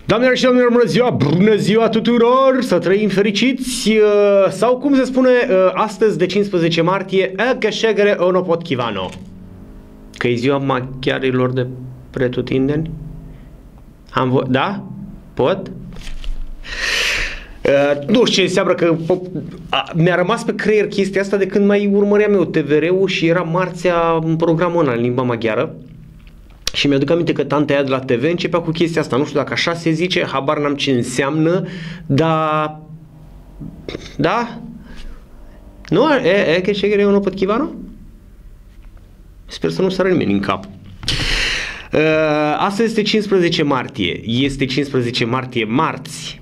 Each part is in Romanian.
Doamnelor și domnilor, bună ziua tuturor, să trăim fericiți, sau cum se spune astăzi de 15 martie, Cășegere ono potkivano. Că e ziua maghiarilor de pretutindeni? Da? Pot? Nu știu ce înseamnă, că mi-a rămas pe creier chestia asta de când mai urmăream eu TVR-ul și era marțea în programul ăla în limba maghiară. Și mi-aduc aminte că tanta aia de la TV începea cu chestia asta, nu știu dacă așa se zice, habar n-am ce înseamnă, dar... Da? Nu? Că șegere ono potkivano? Sper să nu sară nimeni în cap. Astăzi este 15 martie, este 15 martie marți.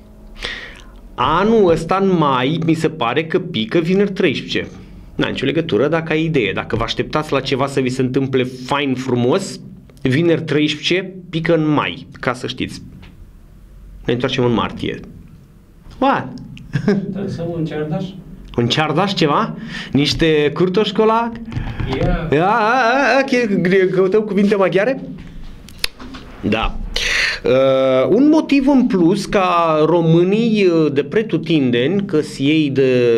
Anul ăsta în mai mi se pare că pică vineri 13. N-am nicio legătură, dacă ai idee, dacă vă așteptați la ceva să vi se întâmple fain frumos, vineri 13 pică în mai, ca să știți. Ne întoarcem în martie. What? Dansăm un ceardaș? Un ceardaș ceva? Niște curtoșcolac? Căutăm cuvinte maghiare? Da. Un motiv în plus ca românii de pretutindeni, că-s ei de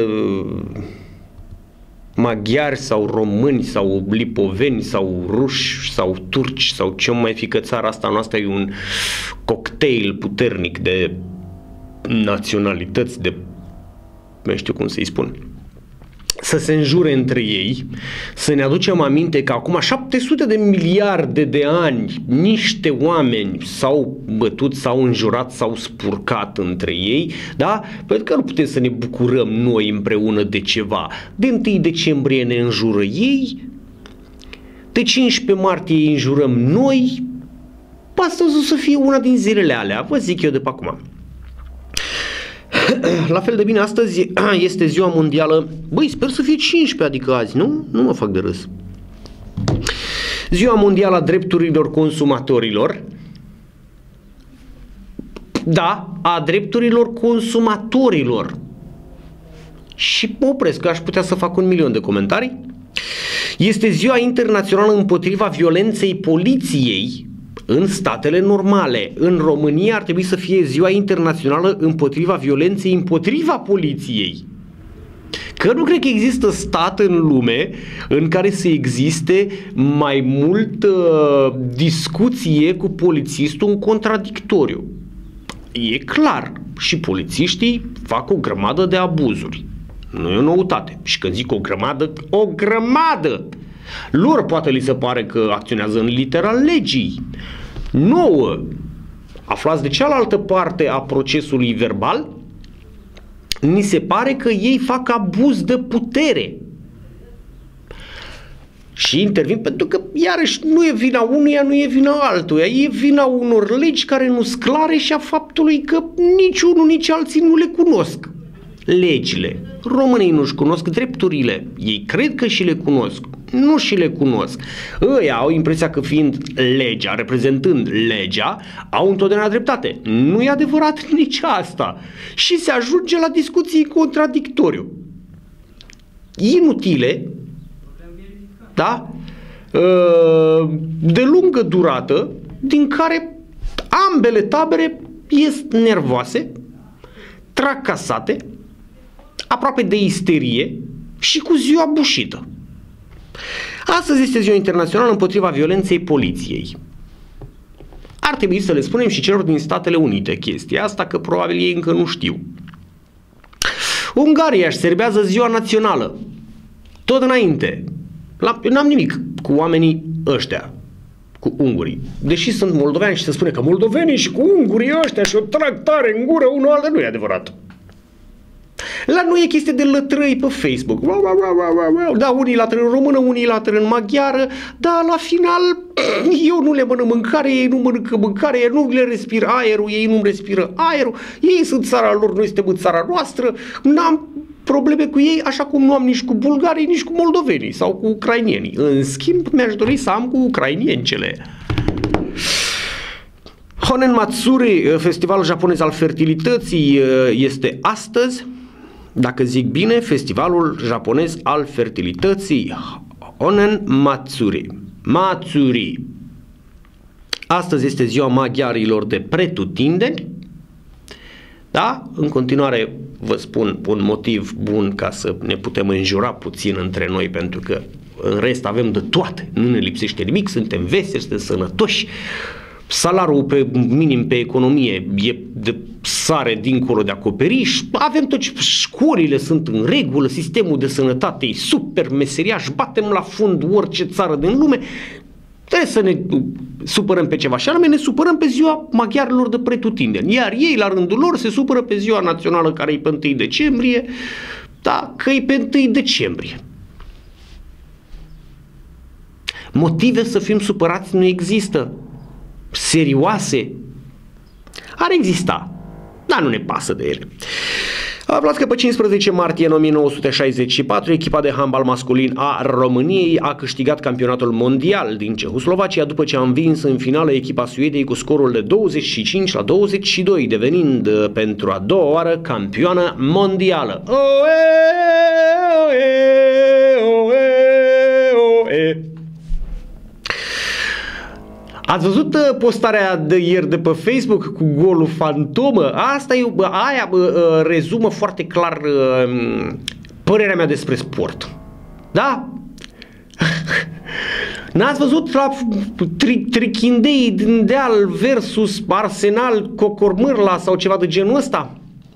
maghiari sau români sau lipoveni sau ruși sau turci sau ce mai fi, că țara asta noastră e un cocktail puternic de naționalități, de nu știu cum să-i spun, să se înjure între ei, să ne aducem aminte că acum 700 de miliarde de ani niște oameni s-au bătut, s-au înjurat, s-au spurcat între ei, da? Pentru că nu putem să ne bucurăm noi împreună de ceva. De 1 decembrie ne înjură ei, de 15 martie îi înjurăm noi, astăzi o să fie una din zilele alea, vă zic eu de pe acum. La fel de bine, astăzi este ziua mondială, băi, sper să fie 15, adică azi, nu? Nu mă fac de râs. Ziua mondială a drepturilor consumatorilor. Da, a drepturilor consumatorilor. Și mă opresc, că aș putea să fac 1.000.000 de comentarii. Este ziua internațională împotriva violenței poliției în statele normale. În România ar trebui să fie ziua internațională împotriva violenței împotriva poliției. Că nu cred că există stat în lume în care să existe mai mult discuție cu polițistul în contradictoriu. E clar, și polițiștii fac o grămadă de abuzuri. Nu e o noutate. Și când zic o grămadă! Lor poate li se pare că acționează în litera legii. Nouă, aflați de cealaltă parte a procesului verbal, ni se pare că ei fac abuz de putere. Și intervin pentru că, iarăși, nu e vina unuia, nu e vina altuia, e vina unor legi care nu sunt clare și a faptului că nici unul, nici alții nu le cunosc legile. Românii nu-și cunosc drepturile, ei cred că și le cunosc, nu și le cunosc. Ăia au impresia că fiind legea, reprezentând legea, au întotdeauna dreptate. Nu e adevărat nici asta. Și se ajunge la discuții contradictoriu. Inutile, da? De lungă durată, din care ambele tabere ies nervoase, tracasate, aproape de isterie și cu ziua bușită. Astăzi este ziua internațională împotriva violenței poliției. Ar trebui să le spunem și celor din Statele Unite chestia asta, că probabil ei încă nu știu. Ungaria își serbează ziua națională. Tot înainte. Eu n-am nimic cu oamenii ăștia, cu ungurii. Deși sunt moldoveani și se spune că moldovenii și cu ungurii ăștia și o trag tare în gură unul altul, nu e adevărat. La noi e chestie de lătrăi pe Facebook. Da, unii latră în română, unii latră în maghiară, dar la final eu nu le mănânc mâncare, ei nu mănâncă mâncare, ei nu le respir aerul, ei nu respiră aerul, ei sunt țara lor, noi suntem în țara noastră, n-am probleme cu ei, așa cum nu am nici cu bulgarii, nici cu moldovenii sau cu ucrainienii. În schimb, mi-aș dori să am cu ucrainiencele. Honen Matsuri, festivalul japonez al fertilității, este astăzi. Dacă zic bine, festivalul japonez al fertilității, Honen Matsuri. Astăzi este ziua maghiarilor de pretutindeni. Da? În continuare vă spun un motiv bun ca să ne putem înjura puțin între noi, pentru că în rest avem de toate, nu ne lipsește nimic, suntem veseli, suntem sănătoși, salariul minim pe economie e de sare dincolo de acoperiș, avem tot ce, școlile sunt în regulă, sistemul de sănătate e super, meseriaș, batem la fund orice țară din lume. Trebuie să ne supărăm pe ceva și anume ne supărăm pe ziua maghiarilor de pretutindeni, iar ei la rândul lor se supără pe ziua națională care e pe 1 decembrie, da, că e pe 1 decembrie. Motive să fim supărați nu există, serioase, ar exista, dar nu ne pasă de ele. Aflați că pe 15 martie în 1964 echipa de handbal masculin a României a câștigat campionatul mondial din Cehoslovacia după ce a învins în finală echipa Suediei cu scorul de 25-22, devenind pentru a doua oară campioană mondială. Ați văzut postarea de ieri de pe Facebook cu golul fantomă? Asta e, aia rezumă foarte clar părerea mea despre sport. Da? N-ați văzut la Trichindei din Deal versus Arsenal Cocormârla sau ceva de genul ăsta?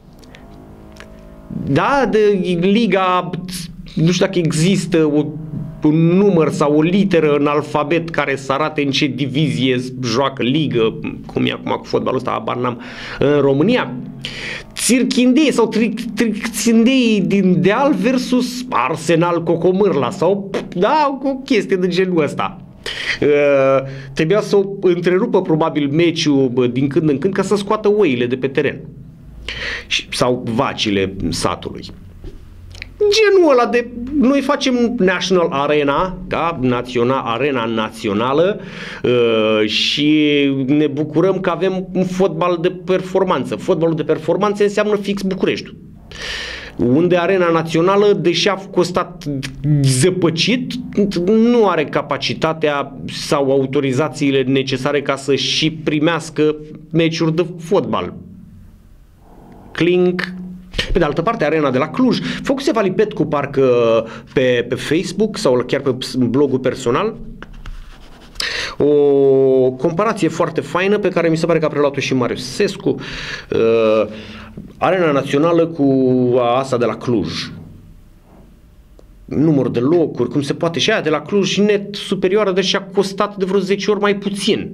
Da? De Liga, nu știu dacă există un număr sau o literă în alfabet care să arate în ce divizie joacă ligă, cum e acum cu fotbalul ăsta, habar n-am, în România. Țirchindei sau Trixindei din Deal versus Arsenal Cocomârla sau, da, o chestie de genul ăsta. Trebuia să o întrerupă probabil meciul din când în când ca să scoată oile de pe teren sau vacile satului. Genul ăla de, noi facem National Arena, da? Arena națională și ne bucurăm că avem un fotbal de performanță. Fotbalul de performanță înseamnă fix București. Unde Arena Națională, deși a costat zăpăcit, nu are capacitatea sau autorizațiile necesare ca să și primească meciuri de fotbal. Clink. Pe de altă parte, Arena de la Cluj, făcuse Valipetcu parcă pe Facebook sau chiar pe blogul personal o comparație foarte faină pe care mi se pare că a preluat-o și Marius Sescu, Arena Națională cu asta de la Cluj. Număr de locuri, cum se poate, și aia de la Cluj net superioară, deși a costat de vreo 10 ori mai puțin.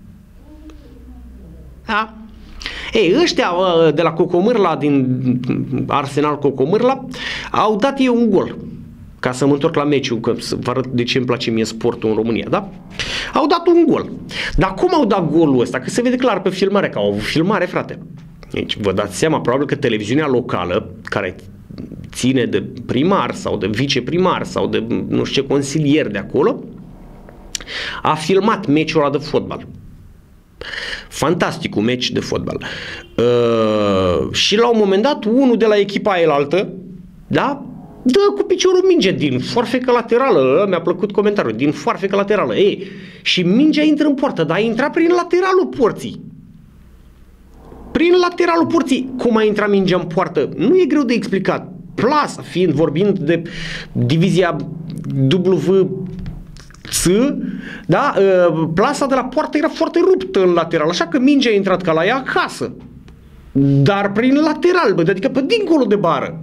Da? Ei, ăștia de la Cocomârla, din Arsenal Cocomârla, au dat ei un gol. Ca să mă întorc la meciul, că să vă arăt de ce îmi place mie sportul în România, da? Au dat un gol. Dar cum au dat golul ăsta? Că se vede clar pe filmare, că au avut filmare, frate. Deci vă dați seama, probabil că televiziunea locală, care ține de primar sau de viceprimar sau de nu știu ce consilier de acolo, a filmat meciul ăla de fotbal. Fantastic, un meci de fotbal. Și la un moment dat, unul de la echipa aia, da, dă cu piciorul minge din foarfecă laterală. Mi-a plăcut comentariul, din foarfecă laterală. Ei, și mingea intră în poartă, dar a intrat prin lateralul porții. Prin lateralul porții. Cum a intrat mingea în poartă? Nu e greu de explicat. Plasa, vorbind de divizia da, plasa de la poartă era foarte ruptă în lateral, așa că mingea a intrat ca la ea acasă, dar prin lateral, adică pe dincolo de bară.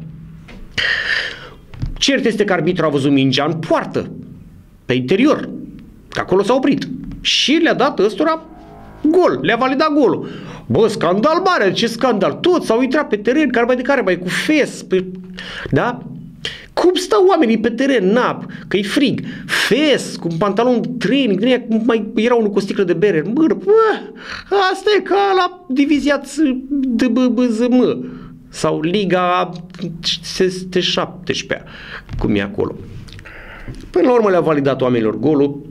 Cert este că arbitrul a văzut mingea în poartă, pe interior, că acolo s-a oprit și le-a dat ăstora gol, le-a validat golul. Bă, scandal mare, ce scandal, toți s-au intrat pe teren, care mai cu fes, da? Cum stau oamenii pe teren, că e frig, fes, cu un pantalon de training, mai era unul cu o sticlă de bere în mână, asta e ca la divizia DBBZM sau Liga 17, cum e acolo. Până la urmă le-a validat oamenilor golul.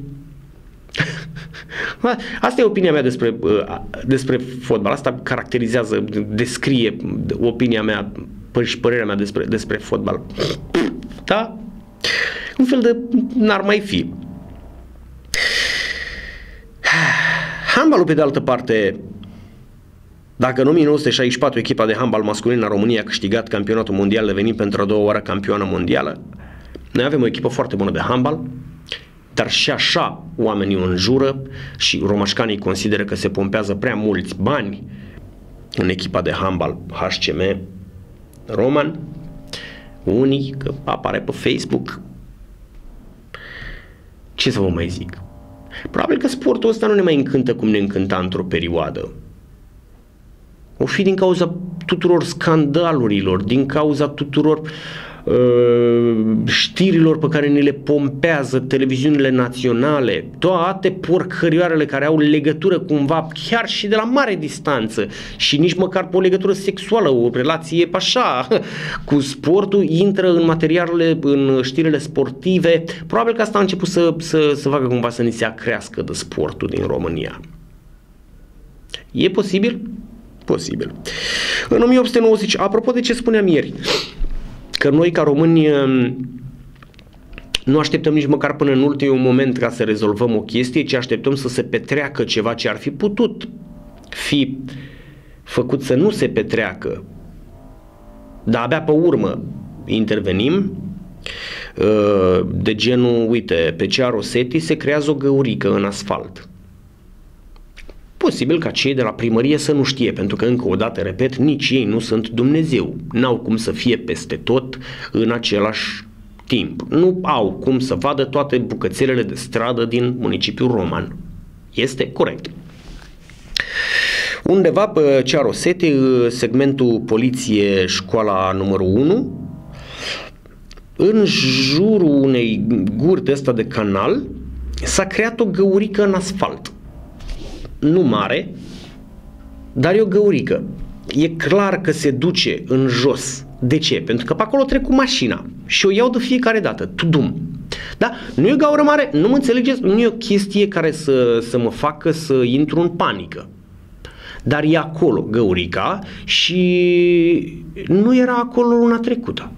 Asta e opinia mea despre fotbal, asta caracterizează, descrie opinia mea și părerea mea despre fotbal. Da? Un fel de n-ar mai fi. Handbalul, pe de altă parte, dacă în 1964 echipa de handbal masculin a României a câștigat campionatul mondial, devenind pentru a doua oară campioană mondială, noi avem o echipă foarte bună de handbal, dar și așa oamenii o înjură și romașcanii consideră că se pompează prea mulți bani în echipa de handbal HCM Roman. Unii, că apare pe Facebook. Ce să vă mai zic? Probabil că sportul ăsta nu ne mai încântă cum ne încânta într-o perioadă. O fi din cauza tuturor scandalurilor, din cauza tuturor știrilor pe care ne le pompează televiziunile naționale, toate porcărioarele care au legătură cumva chiar și de la mare distanță și nici măcar pe o legătură sexuală, o relație așa cu sportul, intră în materialele, în știrile sportive. Probabil că asta a început să facă cumva să ni se acrească de sportul din România. E posibil? Posibil. În 1890, apropo de ce spuneam ieri, că noi ca români nu așteptăm nici măcar până în ultimul moment ca să rezolvăm o chestie, ci așteptăm să se petreacă ceva ce ar fi putut fi făcut să nu se petreacă, dar abia pe urmă intervenim, de genul, uite, pe cea Rosetti se creează o găurică în asfalt. Posibil ca cei de la primărie să nu știe, pentru că, încă o dată, repet, nici ei nu sunt Dumnezeu. N-au cum să fie peste tot în același timp. Nu au cum să vadă toate bucățelele de stradă din municipiul Roman. Este corect. Undeva pe cea Rosetti, segmentul poliție școala numărul 1, în jurul unei guri de ăsta de canal, s-a creat o găurică în asfalt. Nu mare, dar e o găurică. E clar că se duce în jos. De ce? Pentru că pe acolo trec cu mașina și o iau de fiecare dată. Tudum. Da? Nu e o gaură mare, nu mă înțelegeți, nu e o chestie care să mă facă să intru în panică. Dar e acolo găurica și nu era acolo luna trecută.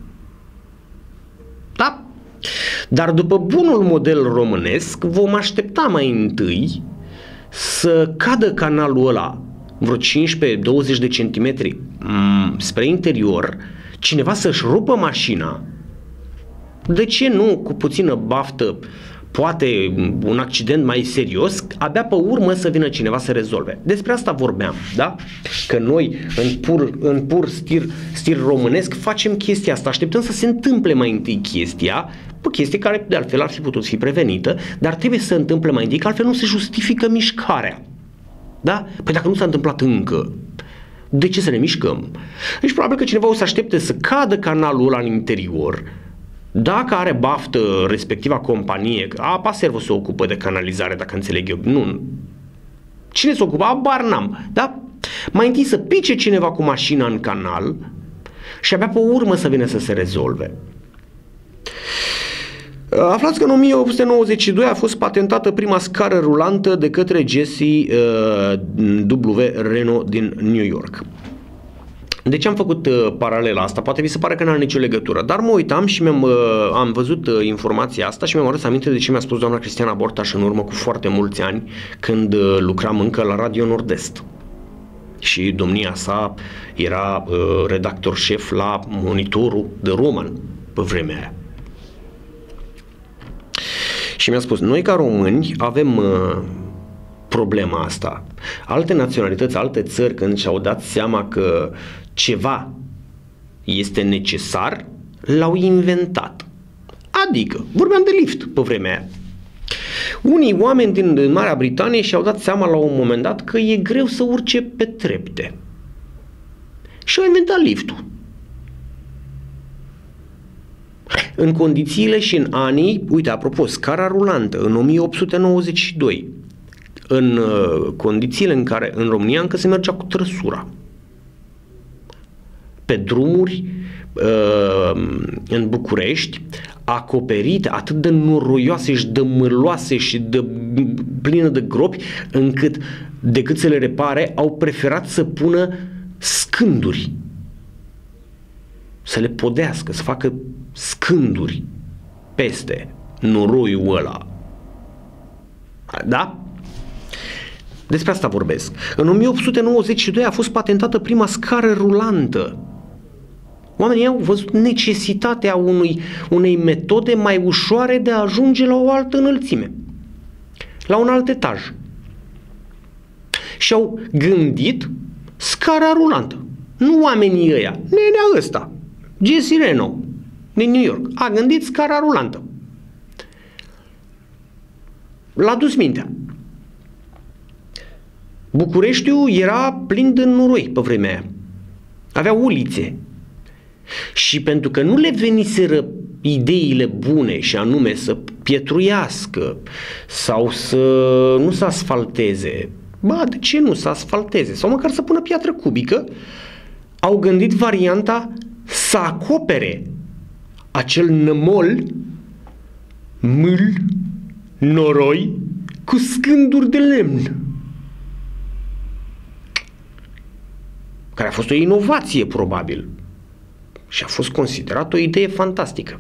Da? Dar după bunul model românesc vom aștepta mai întâi să cadă canalul ăla vreo 15-20 de centimetri spre interior, cineva să-și rupă mașina, de ce nu, cu puțină baftă, poate un accident mai serios, abia pe urmă să vină cineva să rezolve. Despre asta vorbeam, da? Că noi, în pur stil românesc, facem chestia asta, așteptăm să se întâmple mai întâi chestia, o chestie care de altfel ar fi putut fi prevenită, dar trebuie să se întâmple mai întâi, că altfel nu se justifică mișcarea. Da? Păi dacă nu s-a întâmplat încă, de ce să ne mișcăm? Deci probabil că cineva o să aștepte să cadă canalul ăla în interior. Dacă are baftă respectiva companie, Apa Servo se ocupă de canalizare, dacă înțeleg eu, nu. Cine se ocupă? Abar n-am, da? Mai întâi să pice cineva cu mașina în canal și abia pe urmă să vină să se rezolve. Aflați că în 1892 a fost patentată prima scară rulantă de către Jesse W. Reno din New York. De ce am făcut paralela asta? Poate vi se pare că nu are nicio legătură, dar mă uitam și am văzut informația asta și mi-am adus aminte de ce mi-a spus doamna Cristiana Bortaș în urmă cu foarte mulți ani, când lucram încă la Radio Nord-Est. Și domnia sa era redactor șef la Monitorul de Roman pe vremea aia. Și mi-a spus, noi ca români avem problema asta. Alte naționalități, alte țări, când și-au dat seama că ceva este necesar, l-au inventat. Adică, vorbeam de lift pe vremea aia. Unii oameni din Marea Britanie și-au dat seama la un moment dat că e greu să urce pe trepte. Și au inventat liftul. În condițiile și în anii, uite, apropo, scara rulantă, în 1892, în condițiile în care în România încă se mergea cu trăsura, pe drumuri în București, acoperite, atât de noroioase și de mârloase și de plină de gropi, încât decât să le repare, au preferat să pună scânduri, să le podească, să facă scânduri peste noroiul ăla. Da? Despre asta vorbesc. În 1892 a fost patentată prima scară rulantă. Oamenii au văzut necesitatea unei metode mai ușoare de a ajunge la o altă înălțime, la un alt etaj. Și au gândit scara rulantă. Nu oamenii ăia, nenea ăsta, Jesse Reno din New York, a gândit scara rulantă. L-a dus mintea. Bucureștiul era plin de noroi pe vremea aia. Avea ulițe. Și pentru că nu le veniseră ideile bune, și anume să pietruiască sau să nu se asfalteze, de ce nu să asfalteze? Sau măcar să pună piatră cubică, au gândit varianta să acopere acel nămol, mâl, noroi, cu scânduri de lemn. Care a fost o inovație, probabil. Și a fost considerată o idee fantastică.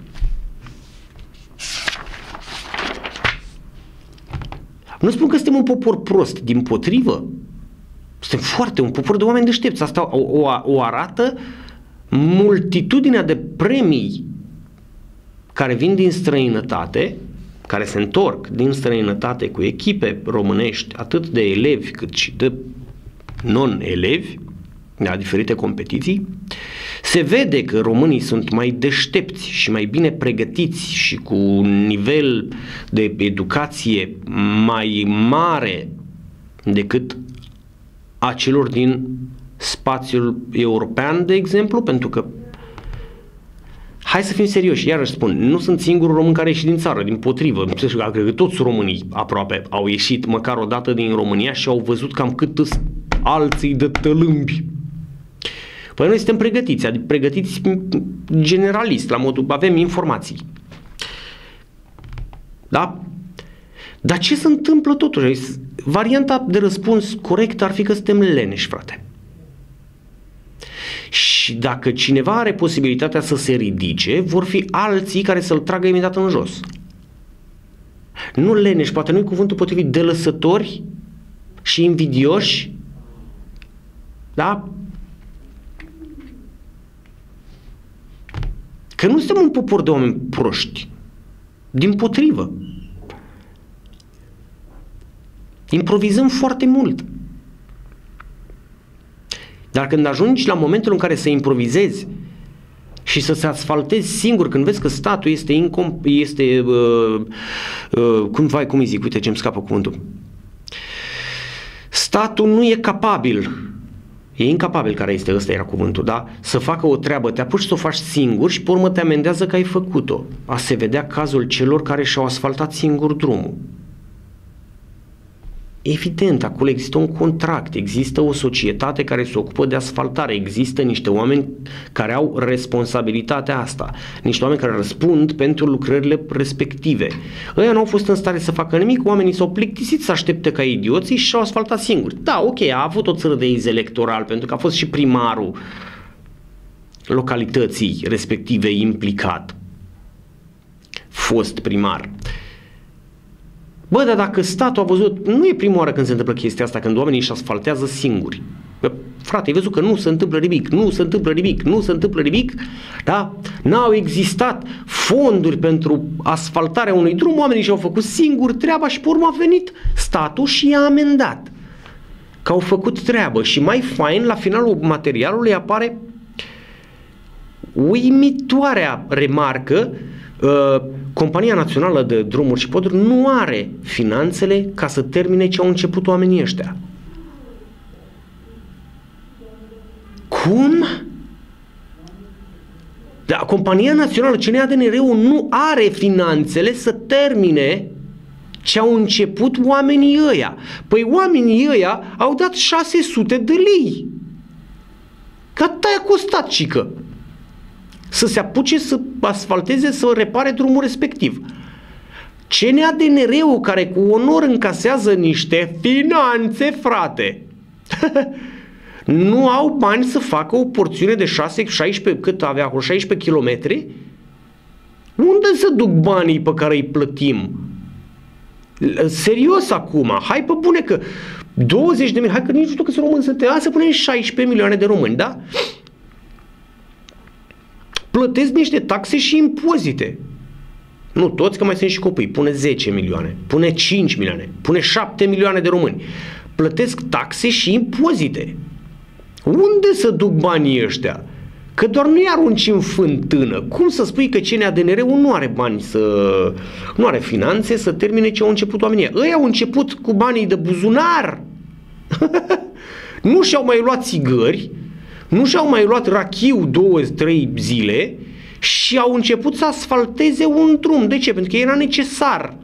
Nu spun că suntem un popor prost, dimpotrivă. Suntem un popor de oameni deștepți. Asta o arată multitudinea de premii care vin din străinătate, care se întorc din străinătate cu echipe românești, atât de elevi cât și de non-elevi, la diferite competiții. Se vede că românii sunt mai deștepți și mai bine pregătiți și cu un nivel de educație mai mare decât a celor din spațiul european, de exemplu, pentru că, hai să fim serioși, iarăși spun, nu sunt singurul român care a ieșit din țară, dimpotrivă, cred că toți românii aproape au ieșit măcar o dată din România și au văzut cam cât alții de tălâmbi. Păi noi suntem pregătiți, adică pregătiți generalist, la modul, avem informații. Da? Dar ce se întâmplă totuși? Varianta de răspuns corectă ar fi că suntem leneși, frate. Și dacă cineva are posibilitatea să se ridice, vor fi alții care să-l tragă imediat în jos. Nu leneși, poate nu-i cuvântul potrivit, delăsători și invidioși, da? Că nu suntem un popor de oameni proști. Dimpotrivă. Improvizăm foarte mult. Dar când ajungi la momentul în care să improvizezi și să se asfaltezi singur, când vezi că statul cum îi zic, uite ce-mi scapă cuvântul. Statul nu e capabil, e incapabil, care este, ăsta era cuvântul, da? Să facă o treabă, te apuci să o faci singur și pe urmă te amendează că ai făcut-o. A se vedea cazul celor care și-au asfaltat singur drumul. Evident, acolo există un contract, există o societate care se ocupă de asfaltare, există niște oameni care au responsabilitatea asta, niște oameni care răspund pentru lucrările respective. Ăia nu au fost în stare să facă nimic, oamenii s-au plictisit să aștepte ca idioții și și-au asfaltat singuri. Da, ok, a avut o țără de iz electoral, pentru că a fost și primarul localității respective implicat, fost primar. Bă, dar dacă statul a văzut, nu e prima oară când se întâmplă chestia asta, când oamenii își asfaltează singuri. Bă, frate, ai văzut că nu se întâmplă nimic, da? N-au existat fonduri pentru asfaltarea unui drum, oamenii și-au făcut singuri treaba și pe urmă a venit statul și i-a amendat că au făcut treabă. Și mai fain, la finalul materialului apare uimitoarea remarcă: Compania Națională de Drumuri și Poduri nu are finanțele ca să termine ce au început oamenii ăștia. Cum? Da, Compania Națională, CNADNR-ul, nu are finanțele să termine ce au început oamenii ăia. Păi oamenii ăia au dat 600 de lei. Că atât a costat, cică, să se apuce să asfalteze, să repare drumul respectiv. CNADNR-ul, care cu onor încasează niște finanțe, frate, nu au bani să facă o porțiune de 16, cât avea, 16 km? Unde se duc banii pe care îi plătim? Serios acum, hai pe bune că 20 de milioane, hai că nici nu știu câți români suntem, să punem 16 milioane de români, da? Plătesc niște taxe și impozite. Nu toți, că mai sunt și copii. Pune 10 milioane, pune 5 milioane, pune 7 milioane de români. Plătesc taxe și impozite. Unde să duc banii ăștia? Că doar nu-i arunci în fântână. Cum să spui că CNADNR-ul nu are bani nu are finanțe să termine ce au început oamenii? Ei au început cu banii de buzunar. Nu și-au mai luat țigări, nu și-au mai luat rachiu 2-3 zile și au început să asfalteze un drum. De ce? Pentru că era necesar.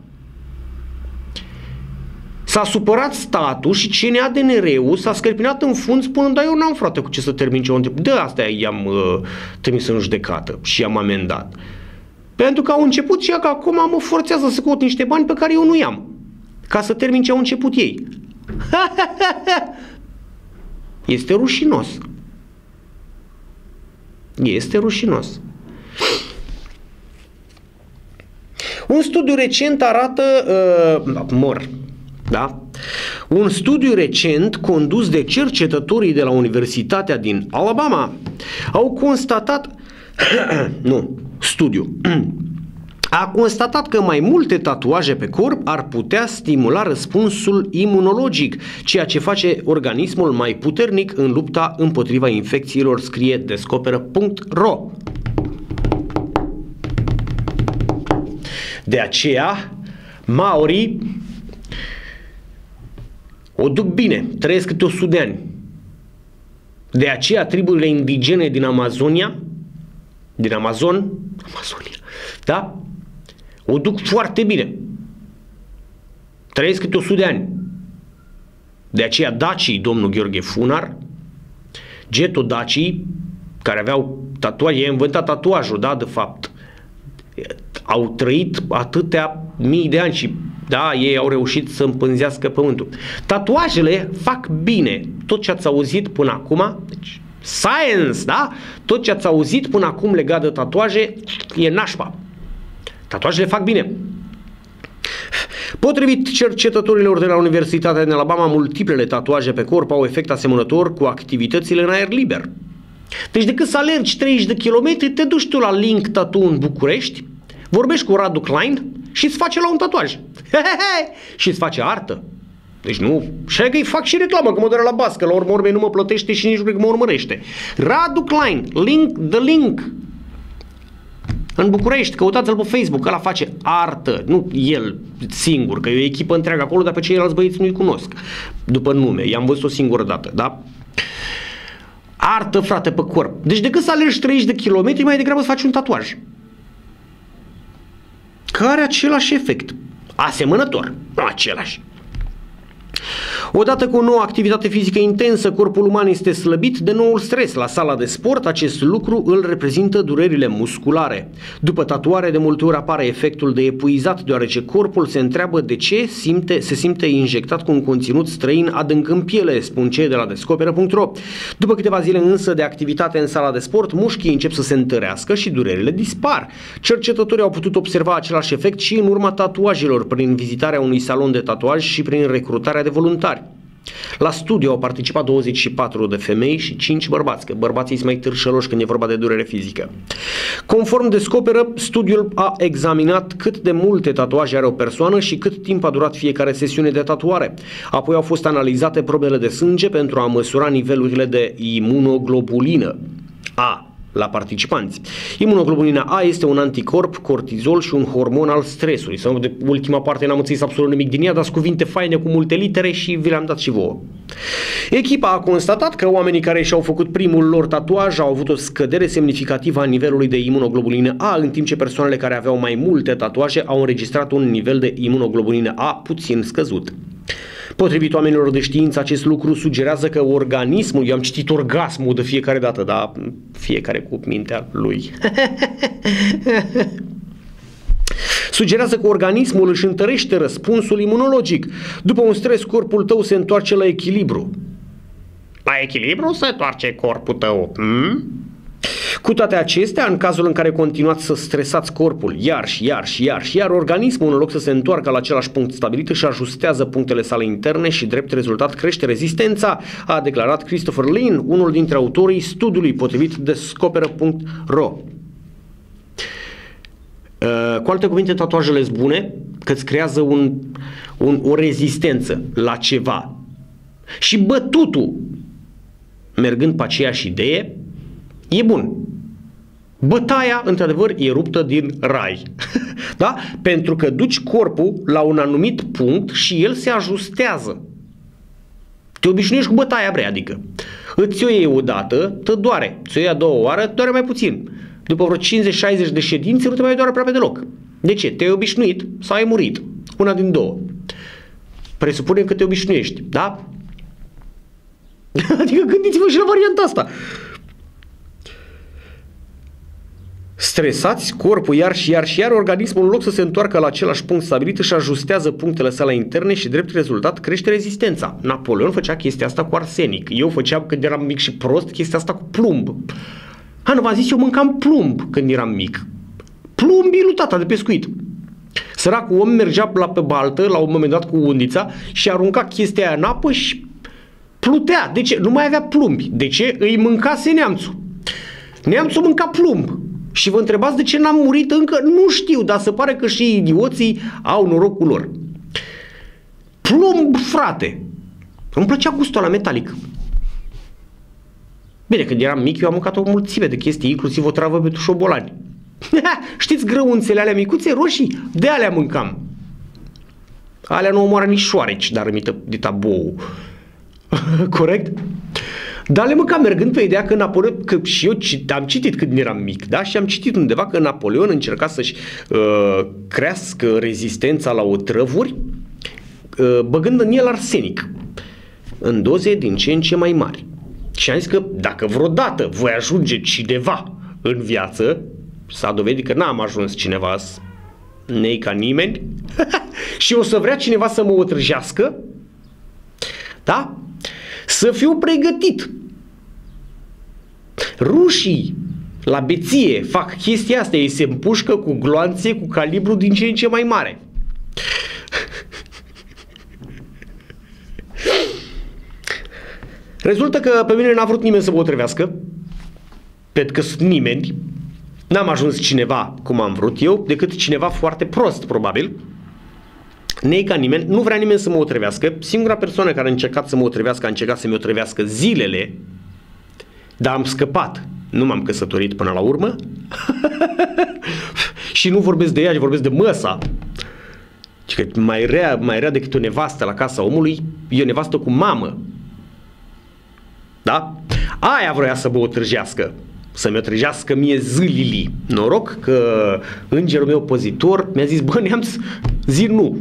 S-a supărat statul și CNADNR-ul s-a scărpinat în fund spunând, da, eu n-am, frate, cu ce să termin ce au început. De asta i-am trimis în judecată și i-am amendat. Pentru că au început și că acum mă forțează să caut niște bani pe care eu nu i-am. Ca să termin ce au început ei. Este rușinos. Este rușinos. Un studiu recent arată da? Un studiu recent condus de cercetătorii de la Universitatea din Alabama au constatat a constatat că mai multe tatuaje pe corp ar putea stimula răspunsul imunologic, ceea ce face organismul mai puternic în lupta împotriva infecțiilor, scrie descoperă.ro. De aceea, maorii o duc bine, trăiesc câte 100 de ani. De aceea triburile indigene din Amazonia, da? O duc foarte bine. Trăiesc câte 100 de ani. De aceea dacii, domnul Gheorghe Funar, getodacii, care aveau tatuaje, i-a inventat tatuajul, da, de fapt, au trăit atâtea mii de ani și da, ei au reușit să împânzească pământul. Tatuajele fac bine. Tot ce ați auzit până acum, deci science, da? Tot ce ați auzit până acum legat de tatuaje e nașpa. Tatuajele fac bine. Potrivit cercetătorilor de la Universitatea din Alabama, multiplele tatuaje pe corp au efect asemănător cu activitățile în aer liber. Deci decât să alergi 30 de kilometri, te duci tu la Link Tattoo în București, vorbești cu Radu Klein și îți face la un tatuaj. Și îți face artă. Deci nu, și că îi fac și reclamă, că mă doare la bască, la urmă urmei nu mă plătește și nici nu cred că mă urmărește. Radu Klein, The Link, în București, căutați-l pe Facebook, ăla face artă, nu el singur, că e o echipă întreagă acolo, dar pe ceilalți băieți nu-i cunosc, după nume, i-am văzut o singură dată, da? Artă, frate, pe corp. Deci decât să alergi 30 de kilometri, mai degrabă să faci un tatuaj. Care are același efect. Asemănător, nu același. Odată cu o nouă activitate fizică intensă, corpul uman este slăbit de noul stres. La sala de sport, acest lucru îl reprezintă durerile musculare. După tatuare, de multe ori apare efectul de epuizat, deoarece corpul se întreabă de ce se simte injectat cu un conținut străin adânc în piele, spun cei de la descoperă.ro. După câteva zile însă de activitate în sala de sport, mușchii încep să se întărească și durerile dispar. Cercetătorii au putut observa același efect și în urma tatuajelor, prin vizitarea unui salon de tatuaj și prin recrutarea de voluntari. La studiu au participat 24 de femei și 5 bărbați, că bărbații sunt mai târșăloși când e vorba de durere fizică. Conform Descoperă, studiul a examinat cât de multe tatuaje are o persoană și cât timp a durat fiecare sesiune de tatuare. Apoi au fost analizate probele de sânge pentru a măsura nivelurile de imunoglobulină A la participanți. Imunoglobulina A este un anticorp, cortizol și un hormon al stresului. Sau de ultima parte n-am înțeles absolut nimic din ea, dar sunt cuvinte faine cu multe litere și vi le-am dat și vouă. Echipa a constatat că oamenii care și-au făcut primul lor tatuaj au avut o scădere semnificativă a nivelului de imunoglobulină A, în timp ce persoanele care aveau mai multe tatuaje au înregistrat un nivel de imunoglobulină A puțin scăzut. Potrivit oamenilor de știință, acest lucru sugerează că organismul, eu am citit orgasmul de fiecare dată, dar fiecare cu mintea lui. Sugerează că organismul își întărește răspunsul imunologic. După un stres, corpul tău se întoarce la echilibru. La echilibru se întoarce corpul tău. Cu toate acestea, în cazul în care continuați să stresați corpul iar, organismul, în loc să se întoarcă la același punct stabilit, își ajustează punctele sale interne și drept rezultat crește rezistența, a declarat Christopher Lin, unul dintre autorii studiului potrivit Descoperă.ro. Cu alte cuvinte, tatuajele sunt bune că îți creează o rezistență la ceva. Și bătutul, mergând pe aceeași idee, e bun. Bătaia, într-adevăr, e ruptă din rai. Da? Pentru că duci corpul la un anumit punct și el se ajustează. Te obișnuiești cu bătaia, bre, adică îți o iei o dată, te doare. Ți-o iei a doua oară, doare mai puțin. După vreo 50-60 de ședințe, nu te mai doare aproape deloc. De ce? Te-ai obișnuit sau ai murit? Una din două. Presupunem că te obișnuiești, da? Adică gândiți-vă și la varianta asta. Stresați corpul iar, organismul, în loc să se întoarcă la același punct stabilit, își ajustează punctele sale interne și drept rezultat crește rezistența. Napoleon făcea chestia asta cu arsenic. Eu făceam, când eram mic și prost, chestia asta cu plumb. Nu v-am zis, eu mâncam plumb când eram mic. Plumbii lui tata de pescuit. Săracul om mergea pe baltă la un moment dat cu undița și arunca chestia aia în apă și plutea. De ce? Nu mai avea plumbi. De ce? Îi mâncase neamțul. Neamțul mânca plumb. Și vă întrebați de ce n-am murit încă? Nu știu, dar se pare că și idioții au norocul lor. Plumb, frate. Îmi plăcea gustul ăla metalic. Bine, când eram mic, eu am mâncat o mulțime de chestii, inclusiv o travă pentru șobolani. Știți grăunțele alea micuțe, roșii? De alea mâncam. Alea nu omoară nici șoareci, dar rămită de tabou. Corect? Dar le mâncam mergând pe ideea că Napoleon, că și eu am citit când eram mic, da? Și am citit undeva că Napoleon încerca să-și crească rezistența la otrăvuri, băgând în el arsenic, în doze din ce în ce mai mari. Și am zis că dacă vreodată voi ajunge cineva în viață, s-a dovedit că n-am ajuns cineva, nei ca nimeni, și o să vrea cineva să mă otrăjească, da? Să fiu pregătit. Rușii la beție fac chestia asta, ei se împușcă cu gloanțe cu calibru din ce în ce mai mare. Rezultă că pe mine n-a vrut nimeni să mă otrăvească, pentru că sunt nimeni, n-am ajuns cineva cum am vrut eu, decât cineva foarte prost, probabil. Nei ca nimeni, nu vrea nimeni să mă otrăvească. Singura persoană care a încercat să mă otrăvească a încercat să-mi otrăvească zilele, dar am scăpat. Nu m-am căsătorit până la urmă. Și nu vorbesc de ea, ci vorbesc de măsa. Că mai rea decât o nevastă la casa omului e o nevastă cu mamă. Da? Aia vroia să mă otrăjească. Să-mi otrăjească mie zilili. Noroc că îngerul meu păzitor mi-a zis, bă, neamț, zi nu.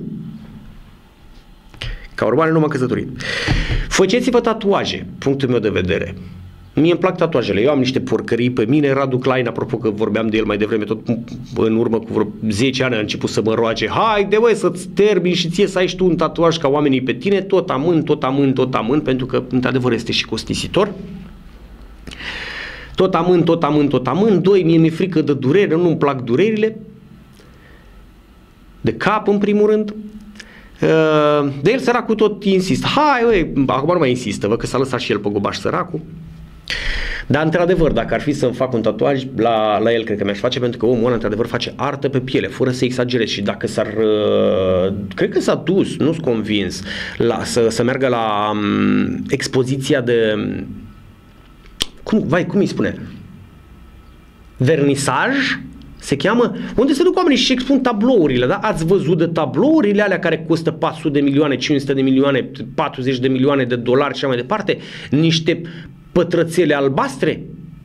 Ca urmare nu m-am căsătorit. Făceți-vă tatuaje, punctul meu de vedere. Mie îmi plac tatuajele. Eu am niște porcării pe mine. Radu Klein, apropo că vorbeam de el mai devreme, tot în urmă cu vreo 10 ani a început să mă roage. Haide, băi, să-ți termini și ție să ai și tu un tatuaj ca oamenii pe tine. Tot amân, pentru că într-adevăr este și costisitor. Tot amân. Doi, mie mi-e frică de durere, nu-mi plac durerile. De cap, în primul rând. De el, săracul, tot insistă. Hai, băi, acum nu mai insistă, văd că s-a lăsat și el pe gobaș, săracul. Dar, într-adevăr, dacă ar fi să-mi fac un tatuaj, la el cred că mi-aș face, pentru că omul ăla, într-adevăr, face artă pe piele, fără să exagerez. Și dacă s-ar... cred că s-a dus, nu-s convins, să meargă la expoziția de... Cum îi spune? Vernisaj? Se cheamă? Unde se duc oamenii și expun tablourile, da? Ați văzut de tablourile alea care costă 400 de milioane, 500 de milioane, 40 de milioane de dolari și așa mai departe? Niște pătrățele albastre?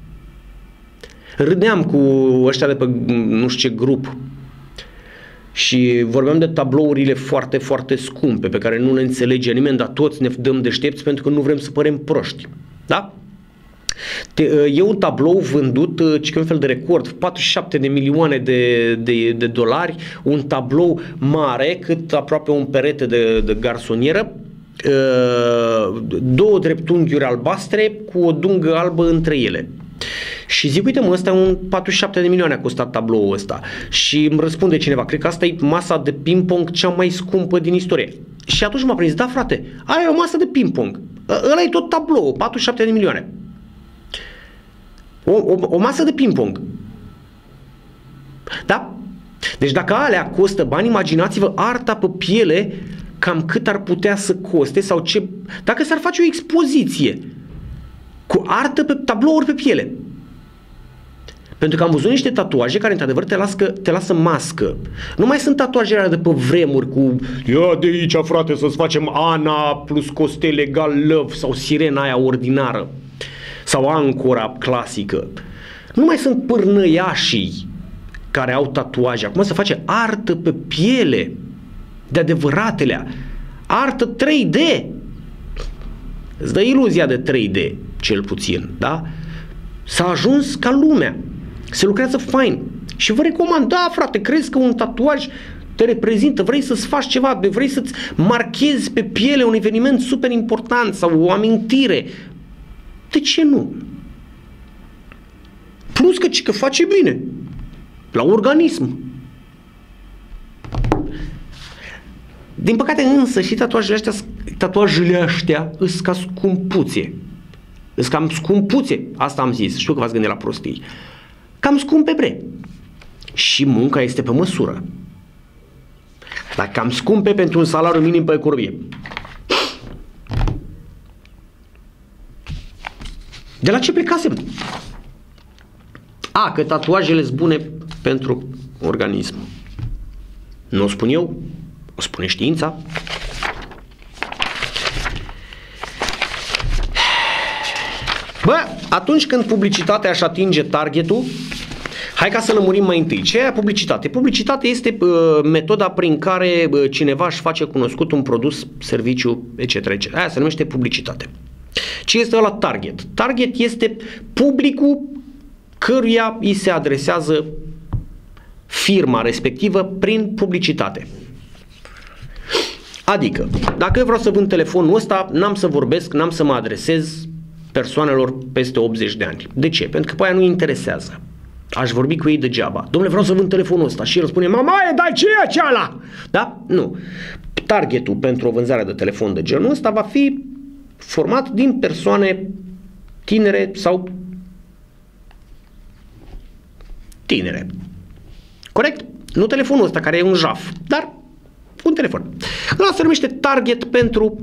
Râdeam cu ăștia de pe nu știu ce grup și vorbeam de tablourile foarte, foarte scumpe pe care nu le înțelege nimeni, dar toți ne dăm deștepți pentru că nu vrem să părem proști. Da? E un tablou vândut, ce un fel de record, 47 de milioane de dolari, un tablou mare, cât aproape un perete de garsonieră, două dreptunghiuri albastre cu o dungă albă între ele. Și zic, uite mă, ăsta e un 47 de milioane a costat tabloul ăsta. Și îmi răspunde cineva, cred că asta e masa de ping-pong cea mai scumpă din istorie. Și atunci m-a prins, da frate, aia e o masă de ping-pong. Ăla e tot tablou, 47 de milioane. O masă de ping-pong. Da? Deci dacă alea costă bani, imaginați-vă arta pe piele cam cât ar putea să coste sau ce... Dacă s-ar face o expoziție cu artă pe tablouri pe piele. Pentru că am văzut niște tatuaje care într-adevăr te lasă mască. Nu mai sunt tatuajele alea de pe vremuri cu ia de aici frate să-ți facem Ana plus Costel egal Love sau sirena aia ordinară sau ancora clasică. Nu mai sunt pârnăiașii care au tatuaje. Acum se face artă pe piele de adevăratelea. Artă 3D. Îți dă iluzia de 3D, cel puțin, da? S-a ajuns ca lumea. Se lucrează fain. Și vă recomand, da frate, crezi că un tatuaj te reprezintă, vrei să-ți faci ceva, vrei să-ți marchezi pe piele un eveniment super important sau o amintire. De ce nu? Plus că face bine la organism. Din păcate însă și tatuajele astea îs ca scumpuțe. Îs cam scumpuțe. Asta am zis. Știu că v-ați gândit la prostii. Cam scumpe, bre. Și munca este pe măsură. Dar cam scumpe pentru un salariu minim pe economie. De la ce plecasem? Că tatuajele sunt bune pentru organism. Nu o spun eu, o spune știința. Bă, atunci când publicitatea își atinge targetul, hai ca să lămurim mai întâi. Ce e publicitate? Publicitatea este metoda prin care cineva își face cunoscut un produs, serviciu, etc. etc. Aia se numește publicitate. Ce este ăla target? Target este publicul căruia îi se adresează firma respectivă prin publicitate. Adică, dacă eu vreau să vând telefonul ăsta, n-am să vorbesc, n-am să mă adresez persoanelor peste 80 de ani. De ce? Pentru că pe aia nu-i interesează. Aș vorbi cu ei degeaba. Dom'le, vreau să vând telefonul ăsta. Și el spune, mamaie, dai ce e aceala? Da? Nu. Targetul pentru o vânzare de telefon de genul ăsta va fi format din persoane tinere sau tinere. Corect? Nu telefonul ăsta care e un jaf, dar un telefon. Ăla se numește target pentru...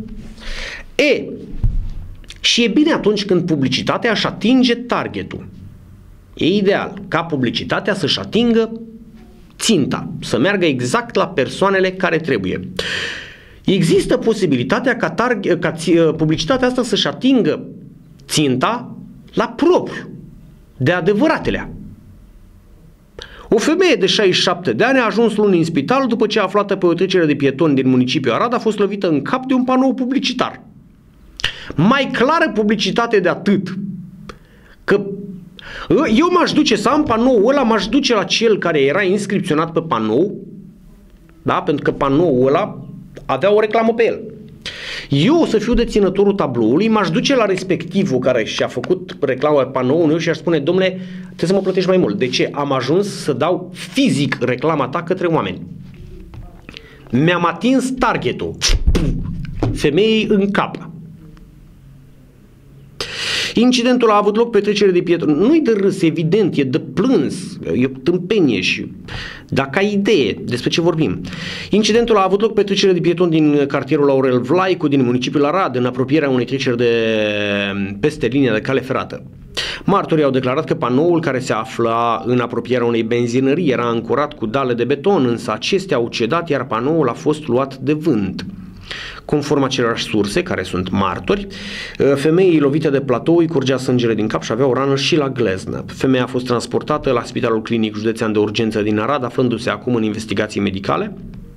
Și e bine atunci când publicitatea își atinge targetul. E ideal ca publicitatea să-și atingă ținta, să meargă exact la persoanele care trebuie. Există posibilitatea ca publicitatea asta să-și atingă ținta la propriu, de adevăratelea. O femeie de 67 de ani a ajuns luni în spital după ce aflată pe o trecere de pietoni din municipiul Arad a fost lovită în cap de un panou publicitar. Mai clară publicitate de atât că eu m-aș duce să am panoul ăla, m-aș duce la cel care era inscripționat pe panou, da? Pentru că panoul ăla avea o reclamă pe el. Eu o să fiu deținătorul tabloului, m-aș duce la respectivul care și-a făcut reclama pe panoul meu și aș spune, domnule, trebuie să mă plătești mai mult. De ce? Am ajuns să dau fizic reclama ta către oameni. Mi-am atins targetul. Femeii în cap. Incidentul a avut loc pe trecere de pietoni. Nu-i de râs, evident, e de plâns, e tâmpenie și dacă ai idee despre ce vorbim. Incidentul a avut loc pe trecere de pietoni din cartierul Aurel Vlaicu din municipiul Arad, în apropierea unei treceri de peste linia de cale ferată. Martorii au declarat că panoul care se afla în apropierea unei benzinării era ancorat cu dale de beton, însă acestea au cedat, iar panoul a fost luat de vânt. Conform acelorași surse, care sunt martori, femeii lovite de platou îi curgea sângele din cap și avea o rană și la gleznă. Femeia a fost transportată la Spitalul Clinic Județean de Urgență din Arad, aflându-se acum în investigații medicale.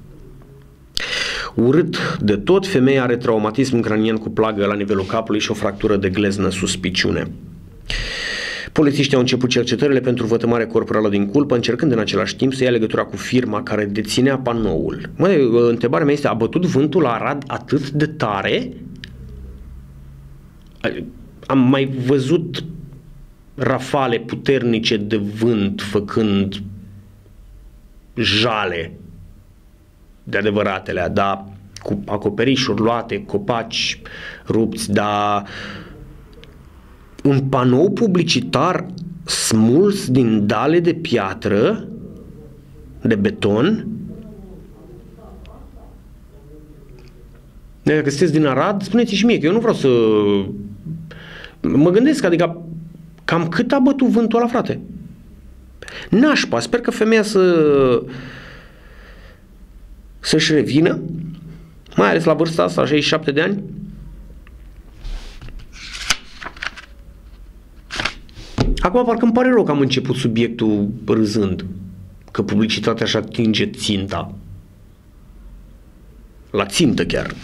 Urât de tot, femeia are traumatism cranian cu plagă la nivelul capului și o fractură de gleznă suspiciune. Polițiștii au început cercetările pentru vătămare corporală din culpă, încercând în același timp să ia legătura cu firma care deținea panoul. Întrebarea mea este, a bătut vântul la Arad atât de tare? Am mai văzut rafale puternice de vânt făcând jale de adevăratele, da, cu acoperișuri luate, copaci rupți, da, un panou publicitar smuls din dale de piatră, de beton. Dacă sunteți din Arad, spuneți și mie, că eu nu vreau să... Mă gândesc, adică cam cât a bătut vântul ăla, frate? Nașpa, sper că femeia să-și revină, mai ales la vârsta asta, 67 de ani. Acum parcă îmi pare rău că am început subiectul râzând, că publicitatea așa atinge ținta. La țintă chiar.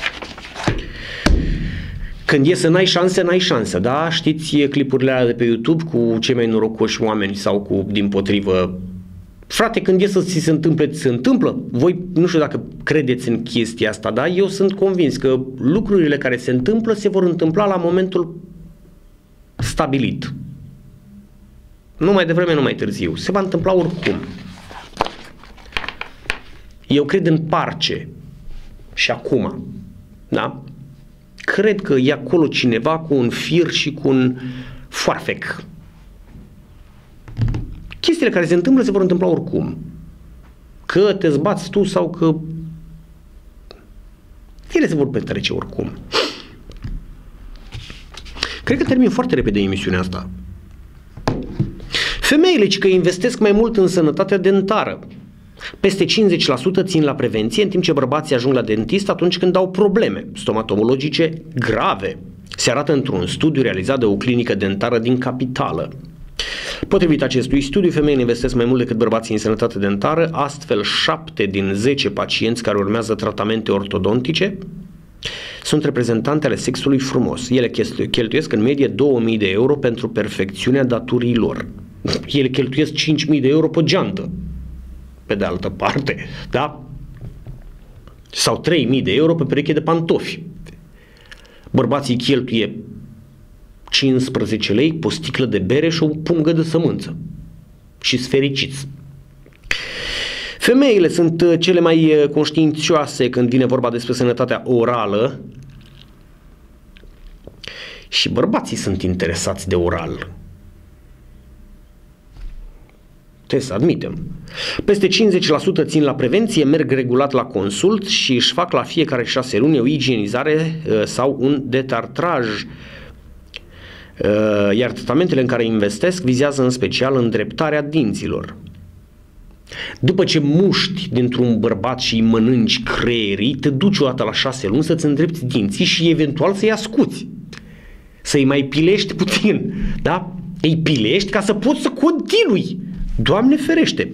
Când e să n-ai șanse, n-ai șanse, da? Știți clipurile alea de pe YouTube cu cei mai norocoși oameni sau cu dimpotrivă? Frate, când e să ți se întâmple, ți se întâmplă. Voi nu știu dacă credeți în chestia asta, da? Eu sunt convins că lucrurile care se întâmplă se vor întâmpla la momentul stabilit. Nu mai devreme, nu mai târziu. Se va întâmpla oricum. Eu cred în parce. Și acum. Da? Cred că e acolo cineva cu un fir și cu un foarfec. Chestiile care se întâmplă se vor întâmpla oricum. Că te zbați tu sau că ele se vor petrece oricum. Cred că termin foarte repede emisiunea asta. Femeile că investesc mai mult în sănătatea dentară. Peste 50% țin la prevenție, în timp ce bărbații ajung la dentist atunci când au probleme stomatologice grave. Se arată într-un studiu realizat de o clinică dentară din capitală. Potrivit acestui studiu, femeile investesc mai mult decât bărbații în sănătate dentară, astfel 7 din 10 pacienți care urmează tratamente ortodontice sunt reprezentante ale sexului frumos. Ele cheltuiesc în medie 2000 de euro pentru perfecțiunea daturii lor. Ele cheltuiesc 5000 de euro pe geantă, pe de altă parte, da? Sau 3000 de euro pe pereche de pantofi. Bărbații cheltuie 15 lei pe o sticlă de bere și o pungă de sămânță. Și-s fericiți. Femeile sunt cele mai conștiințioase când vine vorba despre sănătatea orală și bărbații sunt interesați de oral. Trebuie să admitem. Peste 50% țin la prevenție, merg regulat la consult și își fac la fiecare 6 luni o igienizare sau un detartraj. Iar tratamentele în care investesc vizează în special îndreptarea dinților. După ce muști dintr-un bărbat și îi mănânci creierii, te duci o dată la 6 luni să-ți îndrepți dinții și eventual să-i ascuți. Să-i mai pilești puțin, da? Îi pilești ca să poți să continui. Doamne ferește!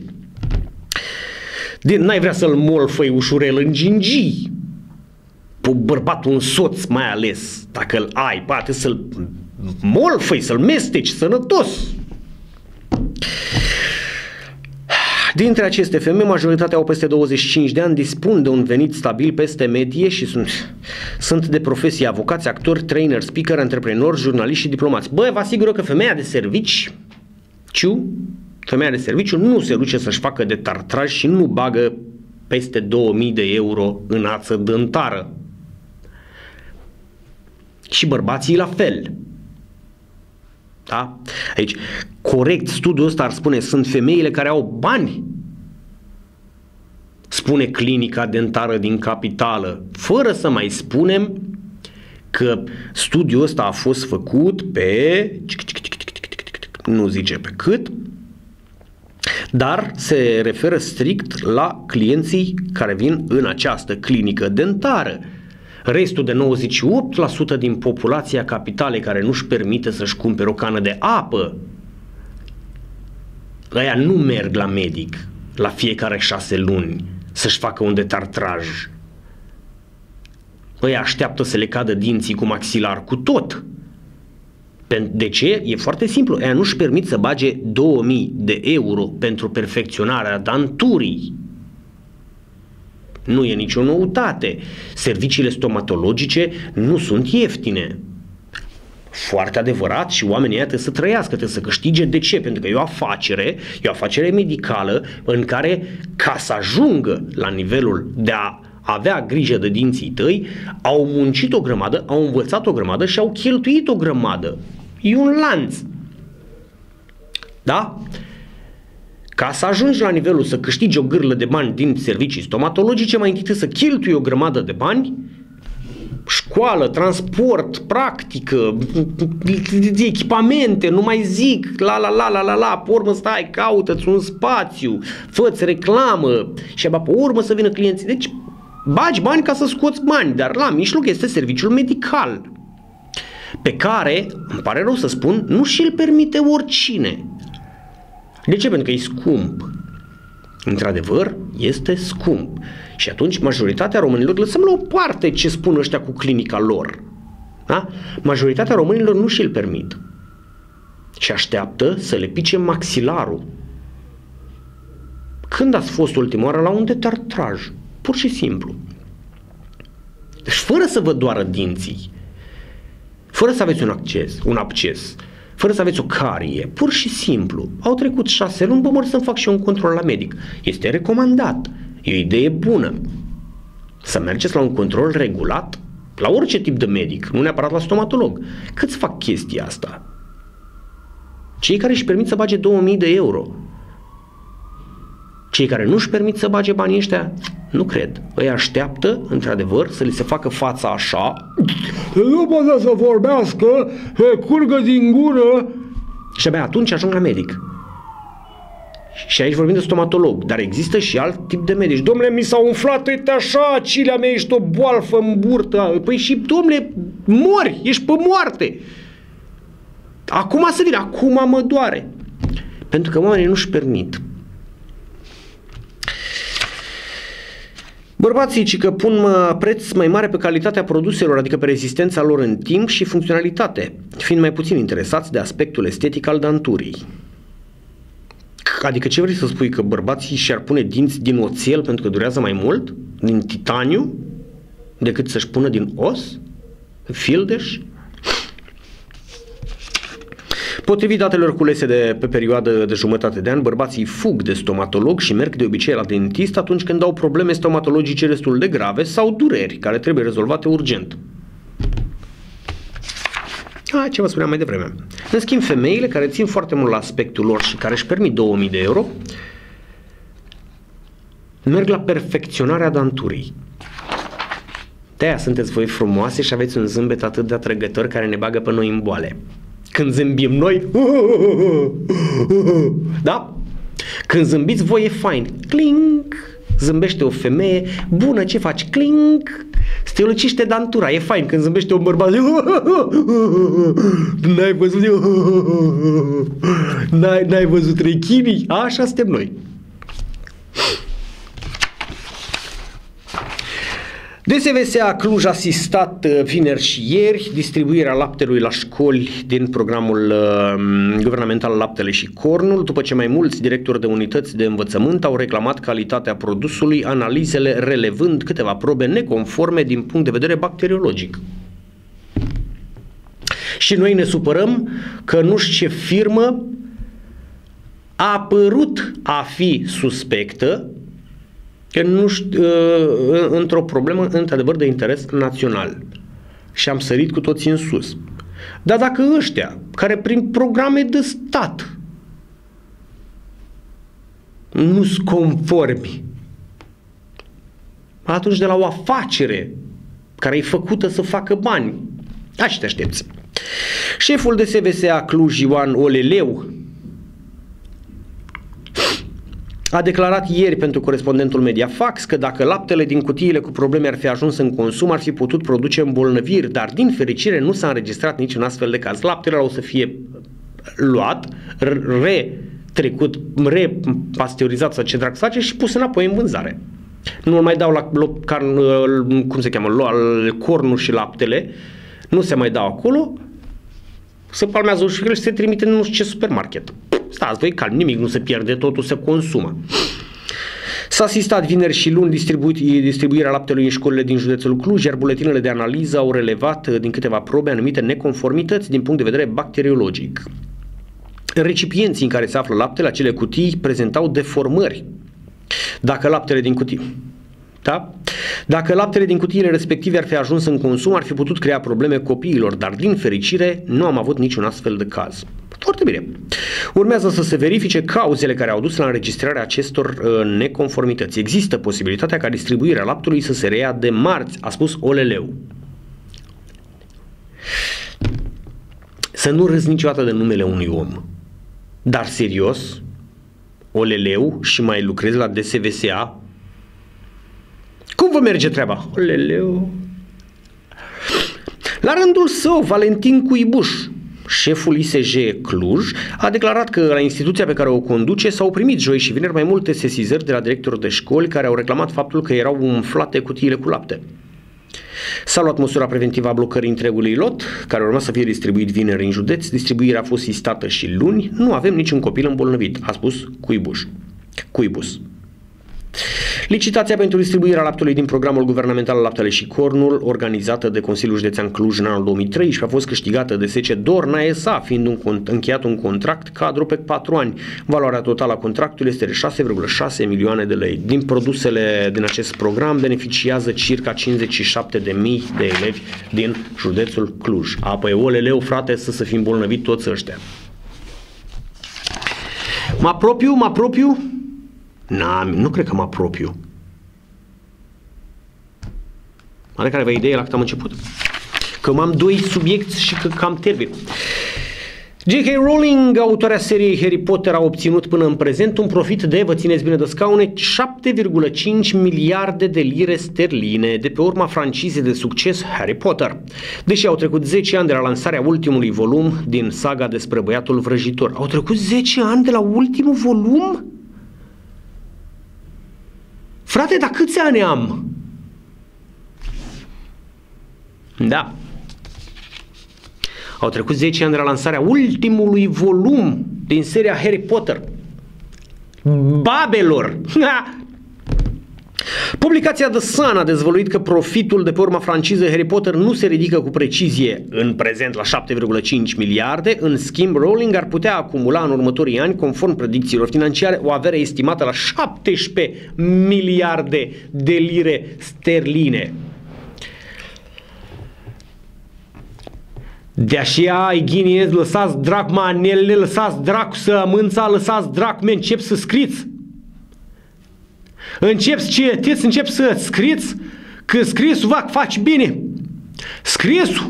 N-ai vrea să-l molfăi ușurel în gingii. Pe bărbatul, un soț mai ales, dacă îl ai, poate să-l molfăi, să-l mesteci sănătos. Dintre aceste femei, majoritatea au peste 25 de ani, dispun de un venit stabil peste medie și sunt de profesie avocați, actori, trainer, speaker, antreprenori, jurnaliști și diplomați. Bă, vă asigur că femeia de serviciu nu se duce să-și facă detartraj și nu bagă peste 2000 de euro în ață dentară. Și bărbații la fel. Da? Aici, corect, studiul ăsta ar spune, sunt femeile care au bani. Spune clinica dentară din capitală, fără să mai spunem că studiul ăsta a fost făcut pe, nu zice pe cât, dar se referă strict la clienții care vin în această clinică dentară. Restul de 98% din populația capitalei care nu-și permite să-și cumpere o cană de apă, ăia nu merg la medic la fiecare 6 luni să-și facă un detartraj. Ăia așteaptă să le cadă dinții cu maxilar cu tot. De ce? E foarte simplu. Ăia nu-și permit să bage 2000 de euro pentru perfecționarea danturii. Nu e nicio noutate. Serviciile stomatologice nu sunt ieftine. Foarte adevărat și oamenii ăia trebuie să trăiască, trebuie să câștige. De ce? Pentru că e o afacere medicală în care, ca să ajungă la nivelul de a avea grijă de dinții tăi, au muncit o grămadă, au învățat o grămadă și au cheltuit o grămadă. E un lanț. Da? Ca să ajungi la nivelul să câștigi o gârlă de bani din servicii stomatologice, mai întâi trebuie să cheltui o grămadă de bani, școală, transport, practică, echipamente, nu mai zic, pe urmă stai, caută-ți un spațiu, fă-ți reclamă și abia pe urmă să vină clienții. Deci bagi bani ca să scoți bani, dar la mijloc este serviciul medical, pe care, îmi pare rău să spun, nu și-l permite oricine. De ce? Pentru că e scump. Într-adevăr, este scump. Și atunci majoritatea românilor, lăsăm la o parte ce spun ăștia cu clinica lor. Da? Majoritatea românilor nu și-l permit. Și așteaptă să le pice maxilarul. Când ați fost ultima oară la un detartraj? Pur și simplu. Deci fără să vă doară dinții, fără să aveți un absces, fără să aveți o carie, pur și simplu. Au trecut 6 luni, mă să-mi fac și eu un control la medic. Este recomandat. E o idee bună. Să mergeți la un control regulat, la orice tip de medic, nu neapărat la stomatolog. Câți fac chestia asta? Cei care își permit să bage 2000 de euro. Cei care nu își permit să bage banii ăștia, nu cred. Îi așteaptă, într-adevăr, să li se facă fața așa, nu poate să vorbească, curgă din gură, și abia atunci ajung la medic. Și aici vorbim de stomatolog, dar există și alt tip de medici. Dom'le, mi s-a umflat, uite așa, cilea mea, ești o boalfă în burtă. Păi și, dom'le, mori, ești pe moarte. Acum să vină, acum mă doare. Pentru că oamenii nu-și permit. Bărbații ci că pun preț mai mare pe calitatea produselor, adică pe rezistența lor în timp și funcționalitate, fiind mai puțin interesați de aspectul estetic al danturii. Adică ce vrei să spui, că bărbații și-ar pune dinți din oțel pentru că durează mai mult, din titaniu, decât să-și pună din os, fildeș? Potrivit datelor culese de pe perioadă de jumătate de an, bărbații fug de stomatolog și merg de obicei la dentist atunci când au probleme stomatologice destul de grave sau dureri care trebuie rezolvate urgent. Ce vă spuneam mai devreme. În schimb, femeile care țin foarte mult la aspectul lor și care își permit 2000 de euro, merg la perfecționarea danturii. De-aia sunteți voi frumoase și aveți un zâmbet atât de atrăgător care ne bagă pe noi în boale. Când zâmbim noi, da? Când zâmbiți voi e fain. Clink! Zâmbește o femeie, bună, ce faci? Clink! Strălucește dantura, e fain. Când zâmbește un bărbat, n-ai văzut, n-ai văzut rechinii? Așa suntem noi. DSVSA Cluj a asistat vineri și ieri distribuirea laptelui la școli din programul guvernamental Laptele și Cornul, după ce mai mulți directori de unități de învățământ au reclamat calitatea produsului, analizele relevând câteva probe neconforme din punct de vedere bacteriologic. Și noi ne supărăm că nu știu ce firmă a apărut a fi suspectă într-o problemă într-adevăr de interes național. Și am sărit cu toții în sus. Dar dacă ăștia, care prin programe de stat nu sunt conformi, atunci de la o afacere care e făcută să facă bani, așa te aștepți. Șeful DSVSA Cluj, Ioan Oleleu, a declarat ieri pentru corespondentul Mediafax că dacă laptele din cutiile cu probleme ar fi ajuns în consum, ar fi putut produce îmbolnăviri, dar din fericire nu s-a înregistrat niciun astfel de caz. Laptele o să fie luat, repasteurizat sau ce drag face și pus înapoi în vânzare. Nu mai dau la cornul și laptele, nu se mai dau acolo, se palmează ușurile și se trimite în nu știu ce supermarket. Stați voi calm, nimic nu se pierde, totul se consumă. S-a asistat vineri și luni distribuirea laptelui în școlile din județul Cluj, iar buletinele de analiză au relevat din câteva probe anumite neconformități din punct de vedere bacteriologic. Recipienții în care se află laptele, acele cutii, prezentau deformări. Dacă laptele din cutiile respective ar fi ajuns în consum, ar fi putut crea probleme copiilor, dar din fericire nu am avut niciun astfel de caz. Foarte bine. Urmează să se verifice cauzele care au dus la înregistrarea acestor neconformități. Există posibilitatea ca distribuirea laptelui să se reia de marți, a spus OLL-ul. Să nu râzi niciodată de numele unui om. Dar serios, OLL-ul și mai lucrezi la DSVSA? Cum vă merge treaba? OLL-ul. La rândul său, Valentin Cuibuș, șeful ISJ Cluj, a declarat că la instituția pe care o conduce s-au primit joi și vineri mai multe sesizări de la directori de școli care au reclamat faptul că erau umflate cutiile cu lapte. S-a luat măsura preventivă a blocării întregului lot, care urma să fie distribuit vineri în județ. Distribuirea a fost sistată și luni. Nu avem niciun copil îmbolnăvit, a spus Cuibus. Licitația pentru distribuirea laptelui din programul guvernamental Laptele și Cornul, organizată de Consiliul Județean Cluj în anul 2013, a fost câștigată de SC Dorna SA, fiind încheiat un contract cadru pe 4 ani. Valoarea totală a contractului este de 6,6 milioane de lei. Din produsele din acest program beneficiază circa 57.000 de elevi din județul Cluj. Apoi OLL-ul, frate, să fim îmbolnăvit toți ăștia. Mă apropiu? Nu cred că mă apropiu. Are careva idee la cât am început? Că m-am 2 subiecti și că cam termin. J.K. Rowling, autoarea seriei Harry Potter, a obținut până în prezent un profit de, vă țineți bine de scaune, 7,5 miliarde de lire sterline de pe urma francizei de succes Harry Potter. Deși au trecut 10 ani de la lansarea ultimului volum din saga despre băiatul vrăjitor. Au trecut 10 ani de la ultimul volum? Frate, dar câți ani am? Da. Au trecut 10 ani de la lansarea ultimului volum din seria Harry Potter. Babelor! Publicația The Sun a dezvăluit că profitul de pe urma francizei Harry Potter nu se ridică cu precizie în prezent la 7,5 miliarde. În schimb, Rowling ar putea acumula în următorii ani, conform predicțiilor financiare, o avere estimată la 17 miliarde de lire sterline. De așa, Ighinez, lăsați drac manelele, lăsați dracu sămânța, lăsați dracu, încep să scriți. Încep să citiți, încep să scriți, că scrisul va face bine. Scrisul.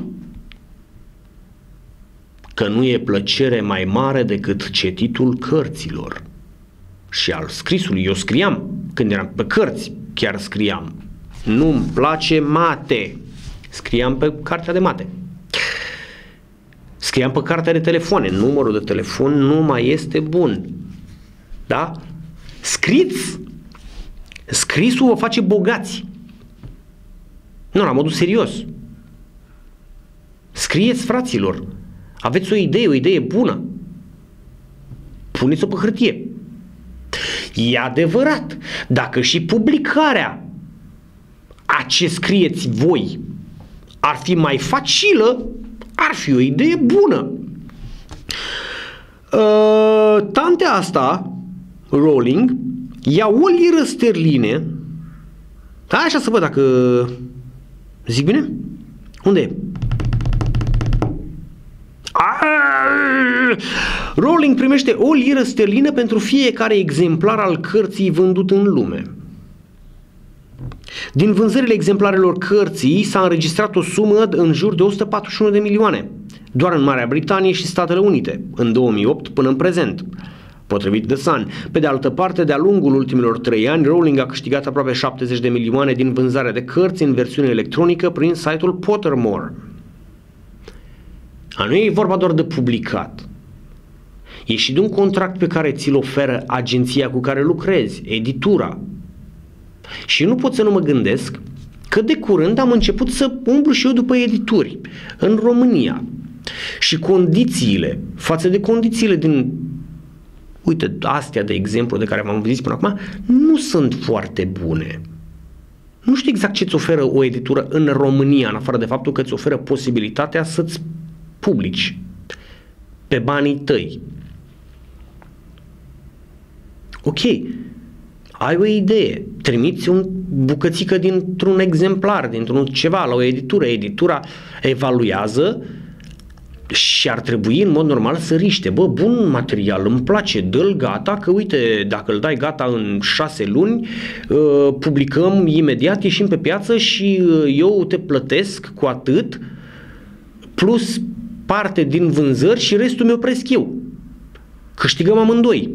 Că nu e plăcere mai mare decât cititul cărților. Și al scrisului. Eu scriam când eram pe cărți, chiar scriam. Nu-mi place mate. Scriam pe cartea de mate. Scriam pe cartea de telefoane. Numărul de telefon nu mai este bun. Da? Scriți. Scrisul vă face bogați. Nu, la modul serios. Scrieți, fraților. Aveți o idee bună. Puneți-o pe hârtie. E adevărat. Dacă și publicarea a ce scrieți voi ar fi mai facilă, ar fi o idee bună. Tantea asta, Rowling, ia o liră sterline. Da, așa să văd dacă zic bine. Unde e? Rowling primește o liră sterlină pentru fiecare exemplar al cărții vândut în lume. Din vânzările exemplarelor cărții s-a înregistrat o sumă în jur de 141 de milioane, doar în Marea Britanie și Statele Unite, în 2008 până în prezent, potrivit The Sun. Pe de altă parte, de-a lungul ultimilor 3 ani, Rowling a câștigat aproape 70 de milioane din vânzarea de cărți în versiune electronică prin site-ul Pottermore. Nu e vorba doar de publicat. E și de un contract pe care ți-l oferă agenția cu care lucrezi, editura. Și nu pot să nu mă gândesc că de curând am început să umblu și eu după edituri în România. Și condițiile, față de condițiile din Uite, astea de exemplu de care v-am zis până acum nu sunt foarte bune. Nu știu exact ce îți oferă o editură în România, în afară de faptul că îți oferă posibilitatea să-ți publici pe banii tăi. Ok, ai o idee, trimiți o bucățică dintr-un exemplar, dintr-un ceva la o editură. Editura evaluează și ar trebui în mod normal să riște. Bă, bun material, îmi place, dă-l gata, că uite, dacă îl dai gata în 6 luni, publicăm imediat, ieșim pe piață și eu te plătesc cu atât, plus parte din vânzări și restul mi-o opresc eu. Câștigăm amândoi.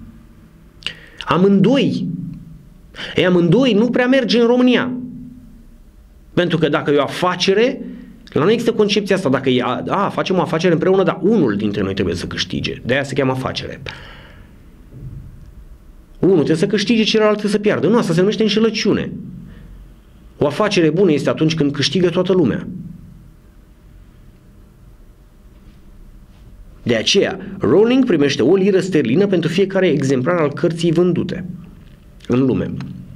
Amândoi nu prea merge în România. Pentru că dacă e o afacere, la noi există concepția asta, dacă facem o afacere împreună, dar unul dintre noi trebuie să câștige. De aia se cheamă afacere. Unul trebuie să câștige, celălalt trebuie să piardă. Nu, asta se numește înșelăciune. O afacere bună este atunci când câștigă toată lumea. De aceea, Rowling primește o liră sterlină pentru fiecare exemplar al cărții vândute în lume.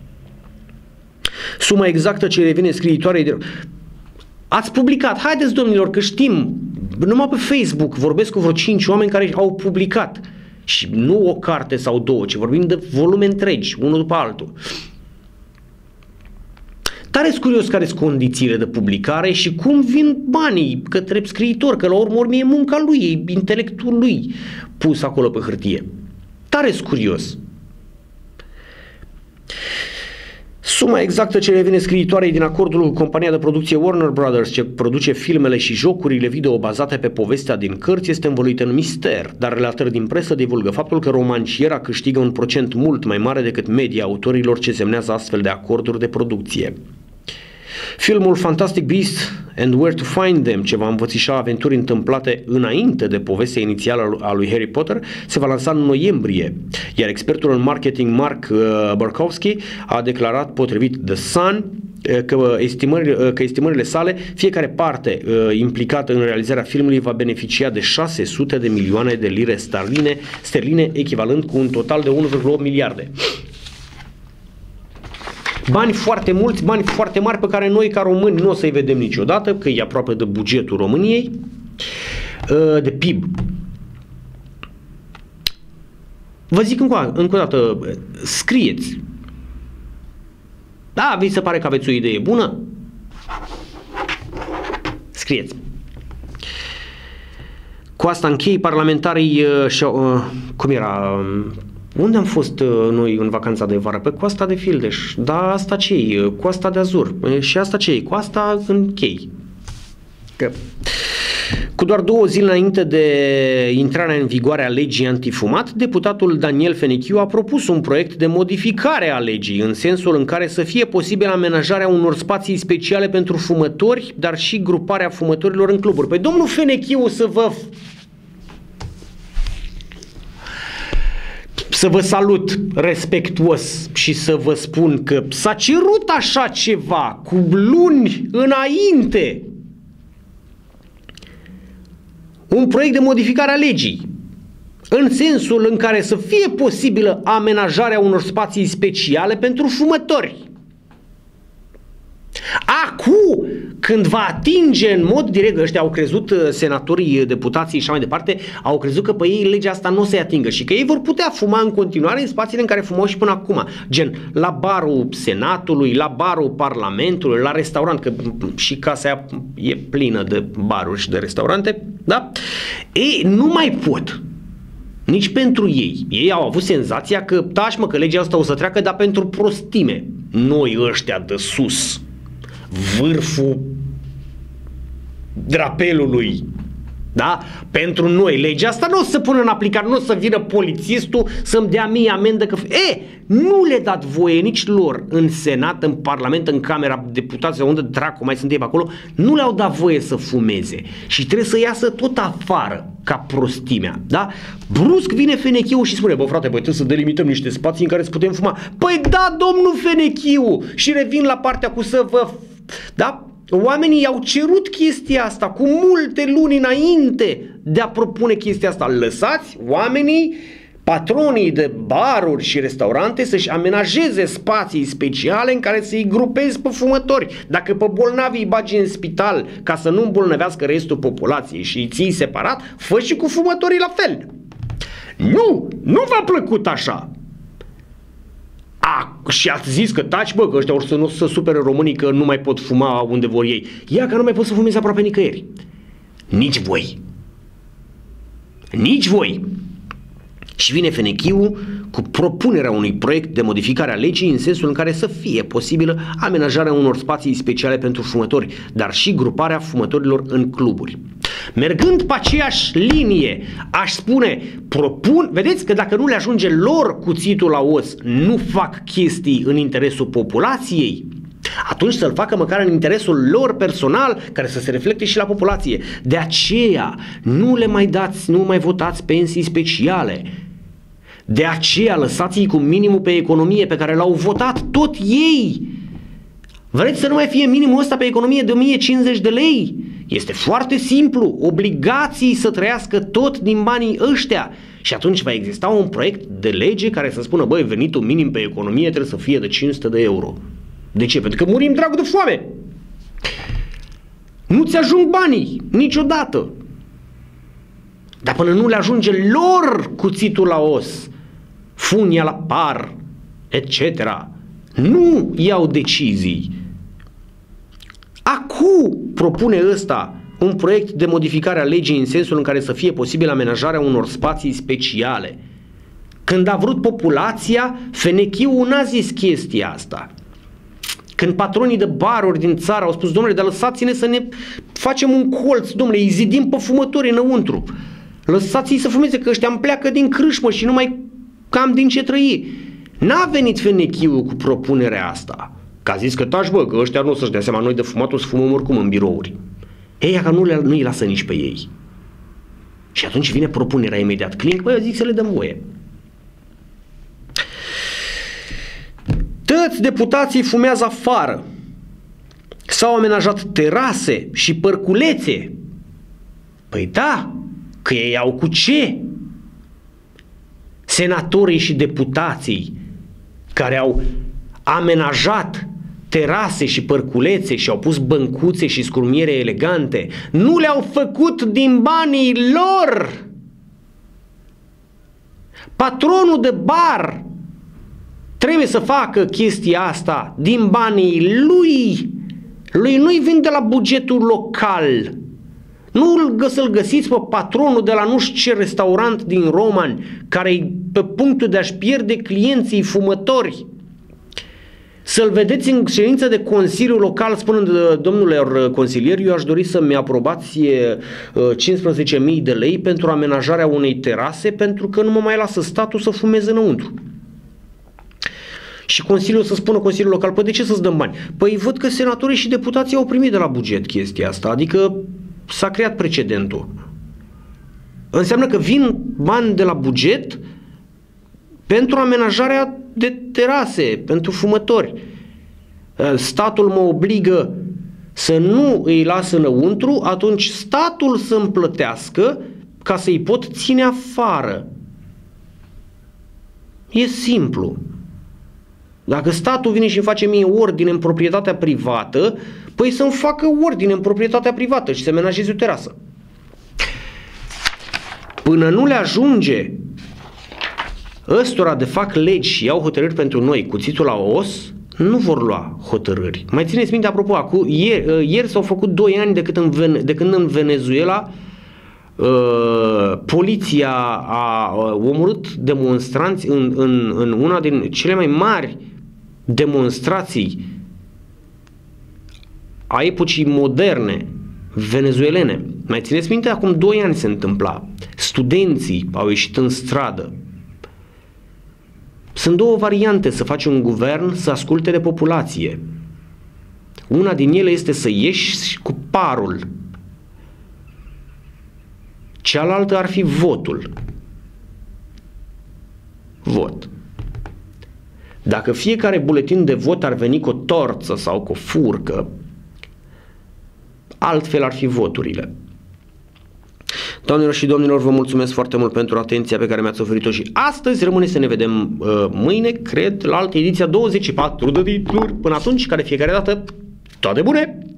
Suma exactă ce revine scriitoarei de... Ați publicat, haideți domnilor că știm, numai pe Facebook vorbesc cu vreo 5 oameni care au publicat și nu o carte sau două, ci vorbim de volume întregi, unul după altul. Tare-s curios care sunt condițiile de publicare și cum vin banii către scriitor, că la urmă e munca lui, e intelectul lui pus acolo pe hârtie. Tare-s curios. Suma exactă ce revine scriitoarei din acordul cu compania de producție Warner Brothers, ce produce filmele și jocurile video bazate pe povestea din cărți, este învăluită în mister, dar relatări din presă divulgă faptul că romanciera câștigă un procent mult mai mare decât media autorilor ce semnează astfel de acorduri de producție. Filmul Fantastic Beasts and Where to Find Them, ce va învățișa aventuri întâmplate înainte de povestea inițială a lui Harry Potter, se va lansa în noiembrie, iar expertul în marketing Mark Barkowski a declarat potrivit The Sun că estimările sale, fiecare parte implicată în realizarea filmului va beneficia de 600 de milioane de lire sterline, echivalent cu un total de 1,8 miliarde. Bani foarte mulți, bani foarte mari pe care noi ca români nu o să-i vedem niciodată, că e aproape de bugetul României, de PIB. Vă zic încă o dată, scrieți. Da, vi se pare că aveți o idee bună? Scrieți. Cu asta închei, parlamentarii cum era... Unde am fost noi în vacanța de vară? Pe Coasta de Fildeș. Da, asta ce-i? Coasta de Azur. Și asta ce-i? Cu asta închei. Că... Cu doar 2 zile înainte de intrarea în vigoare a legii antifumat, deputatul Daniel Fenechiu a propus un proiect de modificare a legii, în sensul în care să fie posibilă amenajarea unor spații speciale pentru fumători, dar și gruparea fumătorilor în cluburi. Păi domnul Fenechiu, să vă salut respectuos și să vă spun că s-a cerut așa ceva cu luni înainte. Un proiect de modificare a legii, în sensul în care să fie posibilă amenajarea unor spații speciale pentru fumători. Acum, când va atinge în mod direct, ăștia au crezut, senatorii, deputații și așa mai departe, au crezut că pe ei legea asta nu o să-i atingă și că ei vor putea fuma în continuare în spațiile în care fumau și până acum, gen la barul Senatului, la barul Parlamentului, la restaurant, că și casa aia e plină de baruri și de restaurante, da? Ei nu mai pot. Nici pentru ei. Ei au avut senzația că, taci mă, că legea asta o să treacă, dar pentru prostime. Noi ăștia de sus, vârful drapelului, da? Pentru noi legea asta nu o să pună în aplicare, nu o să vină polițistul să-mi dea mie amendă că... nu le dat voie nici lor în Senat, în Parlament, în Camera Deputaților, unde dracu mai sunt ei pe acolo, nu le-au dat voie să fumeze și trebuie să iasă tot afară ca prostimea, da? Brusc vine Fenechiu și spune, bă frate, băi, trebuie să delimităm niște spații în care să putem fuma. Păi da, domnul Fenechiu, și revin la partea cu să vă... Da? Oamenii au cerut chestia asta cu multe luni înainte de a propune chestia asta. Lăsați oamenii patronii de baruri și restaurante să-și amenajeze spații speciale în care să-i grupezi pe fumători. Dacă pe bolnavi îi bagi în spital ca să nu îmbolnăvească restul populației și îi ții separat, fă și cu fumătorii la fel. Nu v-a plăcut așa. Și ați zis că taci, bă, că ăștia or să nu se supere românii că nu mai pot fuma unde vor ei. Ia că nu mai pot să fumeze aproape nicăieri. Nici voi. Nici voi. Și vine FNQ cu propunerea unui proiect de modificare a legii în sensul în care să fie posibilă amenajarea unor spații speciale pentru fumători, dar și gruparea fumătorilor în cluburi. Mergând pe aceeași linie, aș spune, vedeți că dacă nu le ajunge lor cuțitul la os, nu fac chestii în interesul populației, atunci să-l facă măcar în interesul lor personal, care să se reflecte și la populație. De aceea, nu le mai dați, nu mai votați pensii speciale. De aceea, lăsați-i cu minimul pe economie pe care l-au votat tot ei. Vreți să nu mai fie minimul ăsta pe economie de 1050 de lei? Este foarte simplu, obligații să trăiască tot din banii ăștia. Și atunci va exista un proiect de lege care să spună, băi, venitul minim pe economie trebuie să fie de 500 de euro. De ce? Pentru că murim dragul de foame. Nu ți ajung banii, niciodată. Dar până nu le ajunge lor cuțitul la os, funia la par, etc., nu iau decizii. Acum propune ăsta un proiect de modificare a legii în sensul în care să fie posibil amenajarea unor spații speciale. Când a vrut populația, FNQ-ul n-a zis chestia asta. Când patronii de baruri din țară au spus, domnule, dar lăsați-ne să ne facem un colț, domnule, îi zidim pe fumători înăuntru. Lăsați-i să fumeze, că ăștia îmi pleacă din crâșmă și nu mai cam din ce trăi. N-a venit FNQ-ul cu propunerea asta. Că a zis că taci, bă, că ăștia nu o să-și dea seama, noi de fumat o să fumăm oricum în birouri. Ei, că nu îi lasă nici pe ei. Și atunci vine propunerea imediat. Clink, băi, eu zic să le dăm voie. Toți deputații fumează afară. S-au amenajat terase și părculețe. Păi da, că ei au cu ce? Senatorii și deputații care au amenajat terase și părculețe și au pus băncuțe și scrumiere elegante, nu le-au făcut din banii lor. Patronul de bar trebuie să facă chestia asta din banii lui. Lui nu-i vin de la bugetul local. Nu să-l găsiți pe patronul de la nu știu ce restaurant din Roman care e pe punctul de a-și pierde clienții fumători. Să-l vedeți în ședință de consiliu local spunând, domnule consilier, eu aș dori să-mi aprobați 15.000 de lei pentru amenajarea unei terase pentru că nu mă mai lasă statul să fumeze înăuntru. Și consiliul să spună, consiliul local, păi de ce să-ți dăm bani? Păi văd că senatorii și deputații au primit de la buget chestia asta, adică s-a creat precedentul. Înseamnă că vin bani de la buget pentru amenajarea de terase, pentru fumători. Statul mă obligă să nu îi las înăuntru, atunci statul să-mi plătească ca să-i pot ține afară. E simplu. Dacă statul vine și îmi face mie ordine în proprietatea privată, păi să-mi facă ordine în proprietatea privată și să amenajeze o terasă. Până nu le ajunge ăstora de fac legi și iau hotărâri pentru noi, cuțitul la os, nu vor lua hotărâri. Mai țineți minte, apropo, ieri s-au făcut 2 ani de când în Venezuela poliția a omorât demonstranți în una din cele mai mari demonstrații a epocii moderne venezuelene. Mai țineți minte? Acum 2 ani se întâmpla. Studenții au ieșit în stradă. Sunt 2 variante să faci un guvern să asculte de populație. Una din ele este să ieși cu parul. Cealaltă ar fi votul. Vot. Dacă fiecare buletin de vot ar veni cu o torță sau cu o furcă, altfel ar fi voturile. Doamnelor și domnilor, vă mulțumesc foarte mult pentru atenția pe care mi-ați oferit-o și astăzi. Rămâne să ne vedem mâine, cred, la altă ediția 24 de titluri. Până atunci, care fiecare dată, toate bune!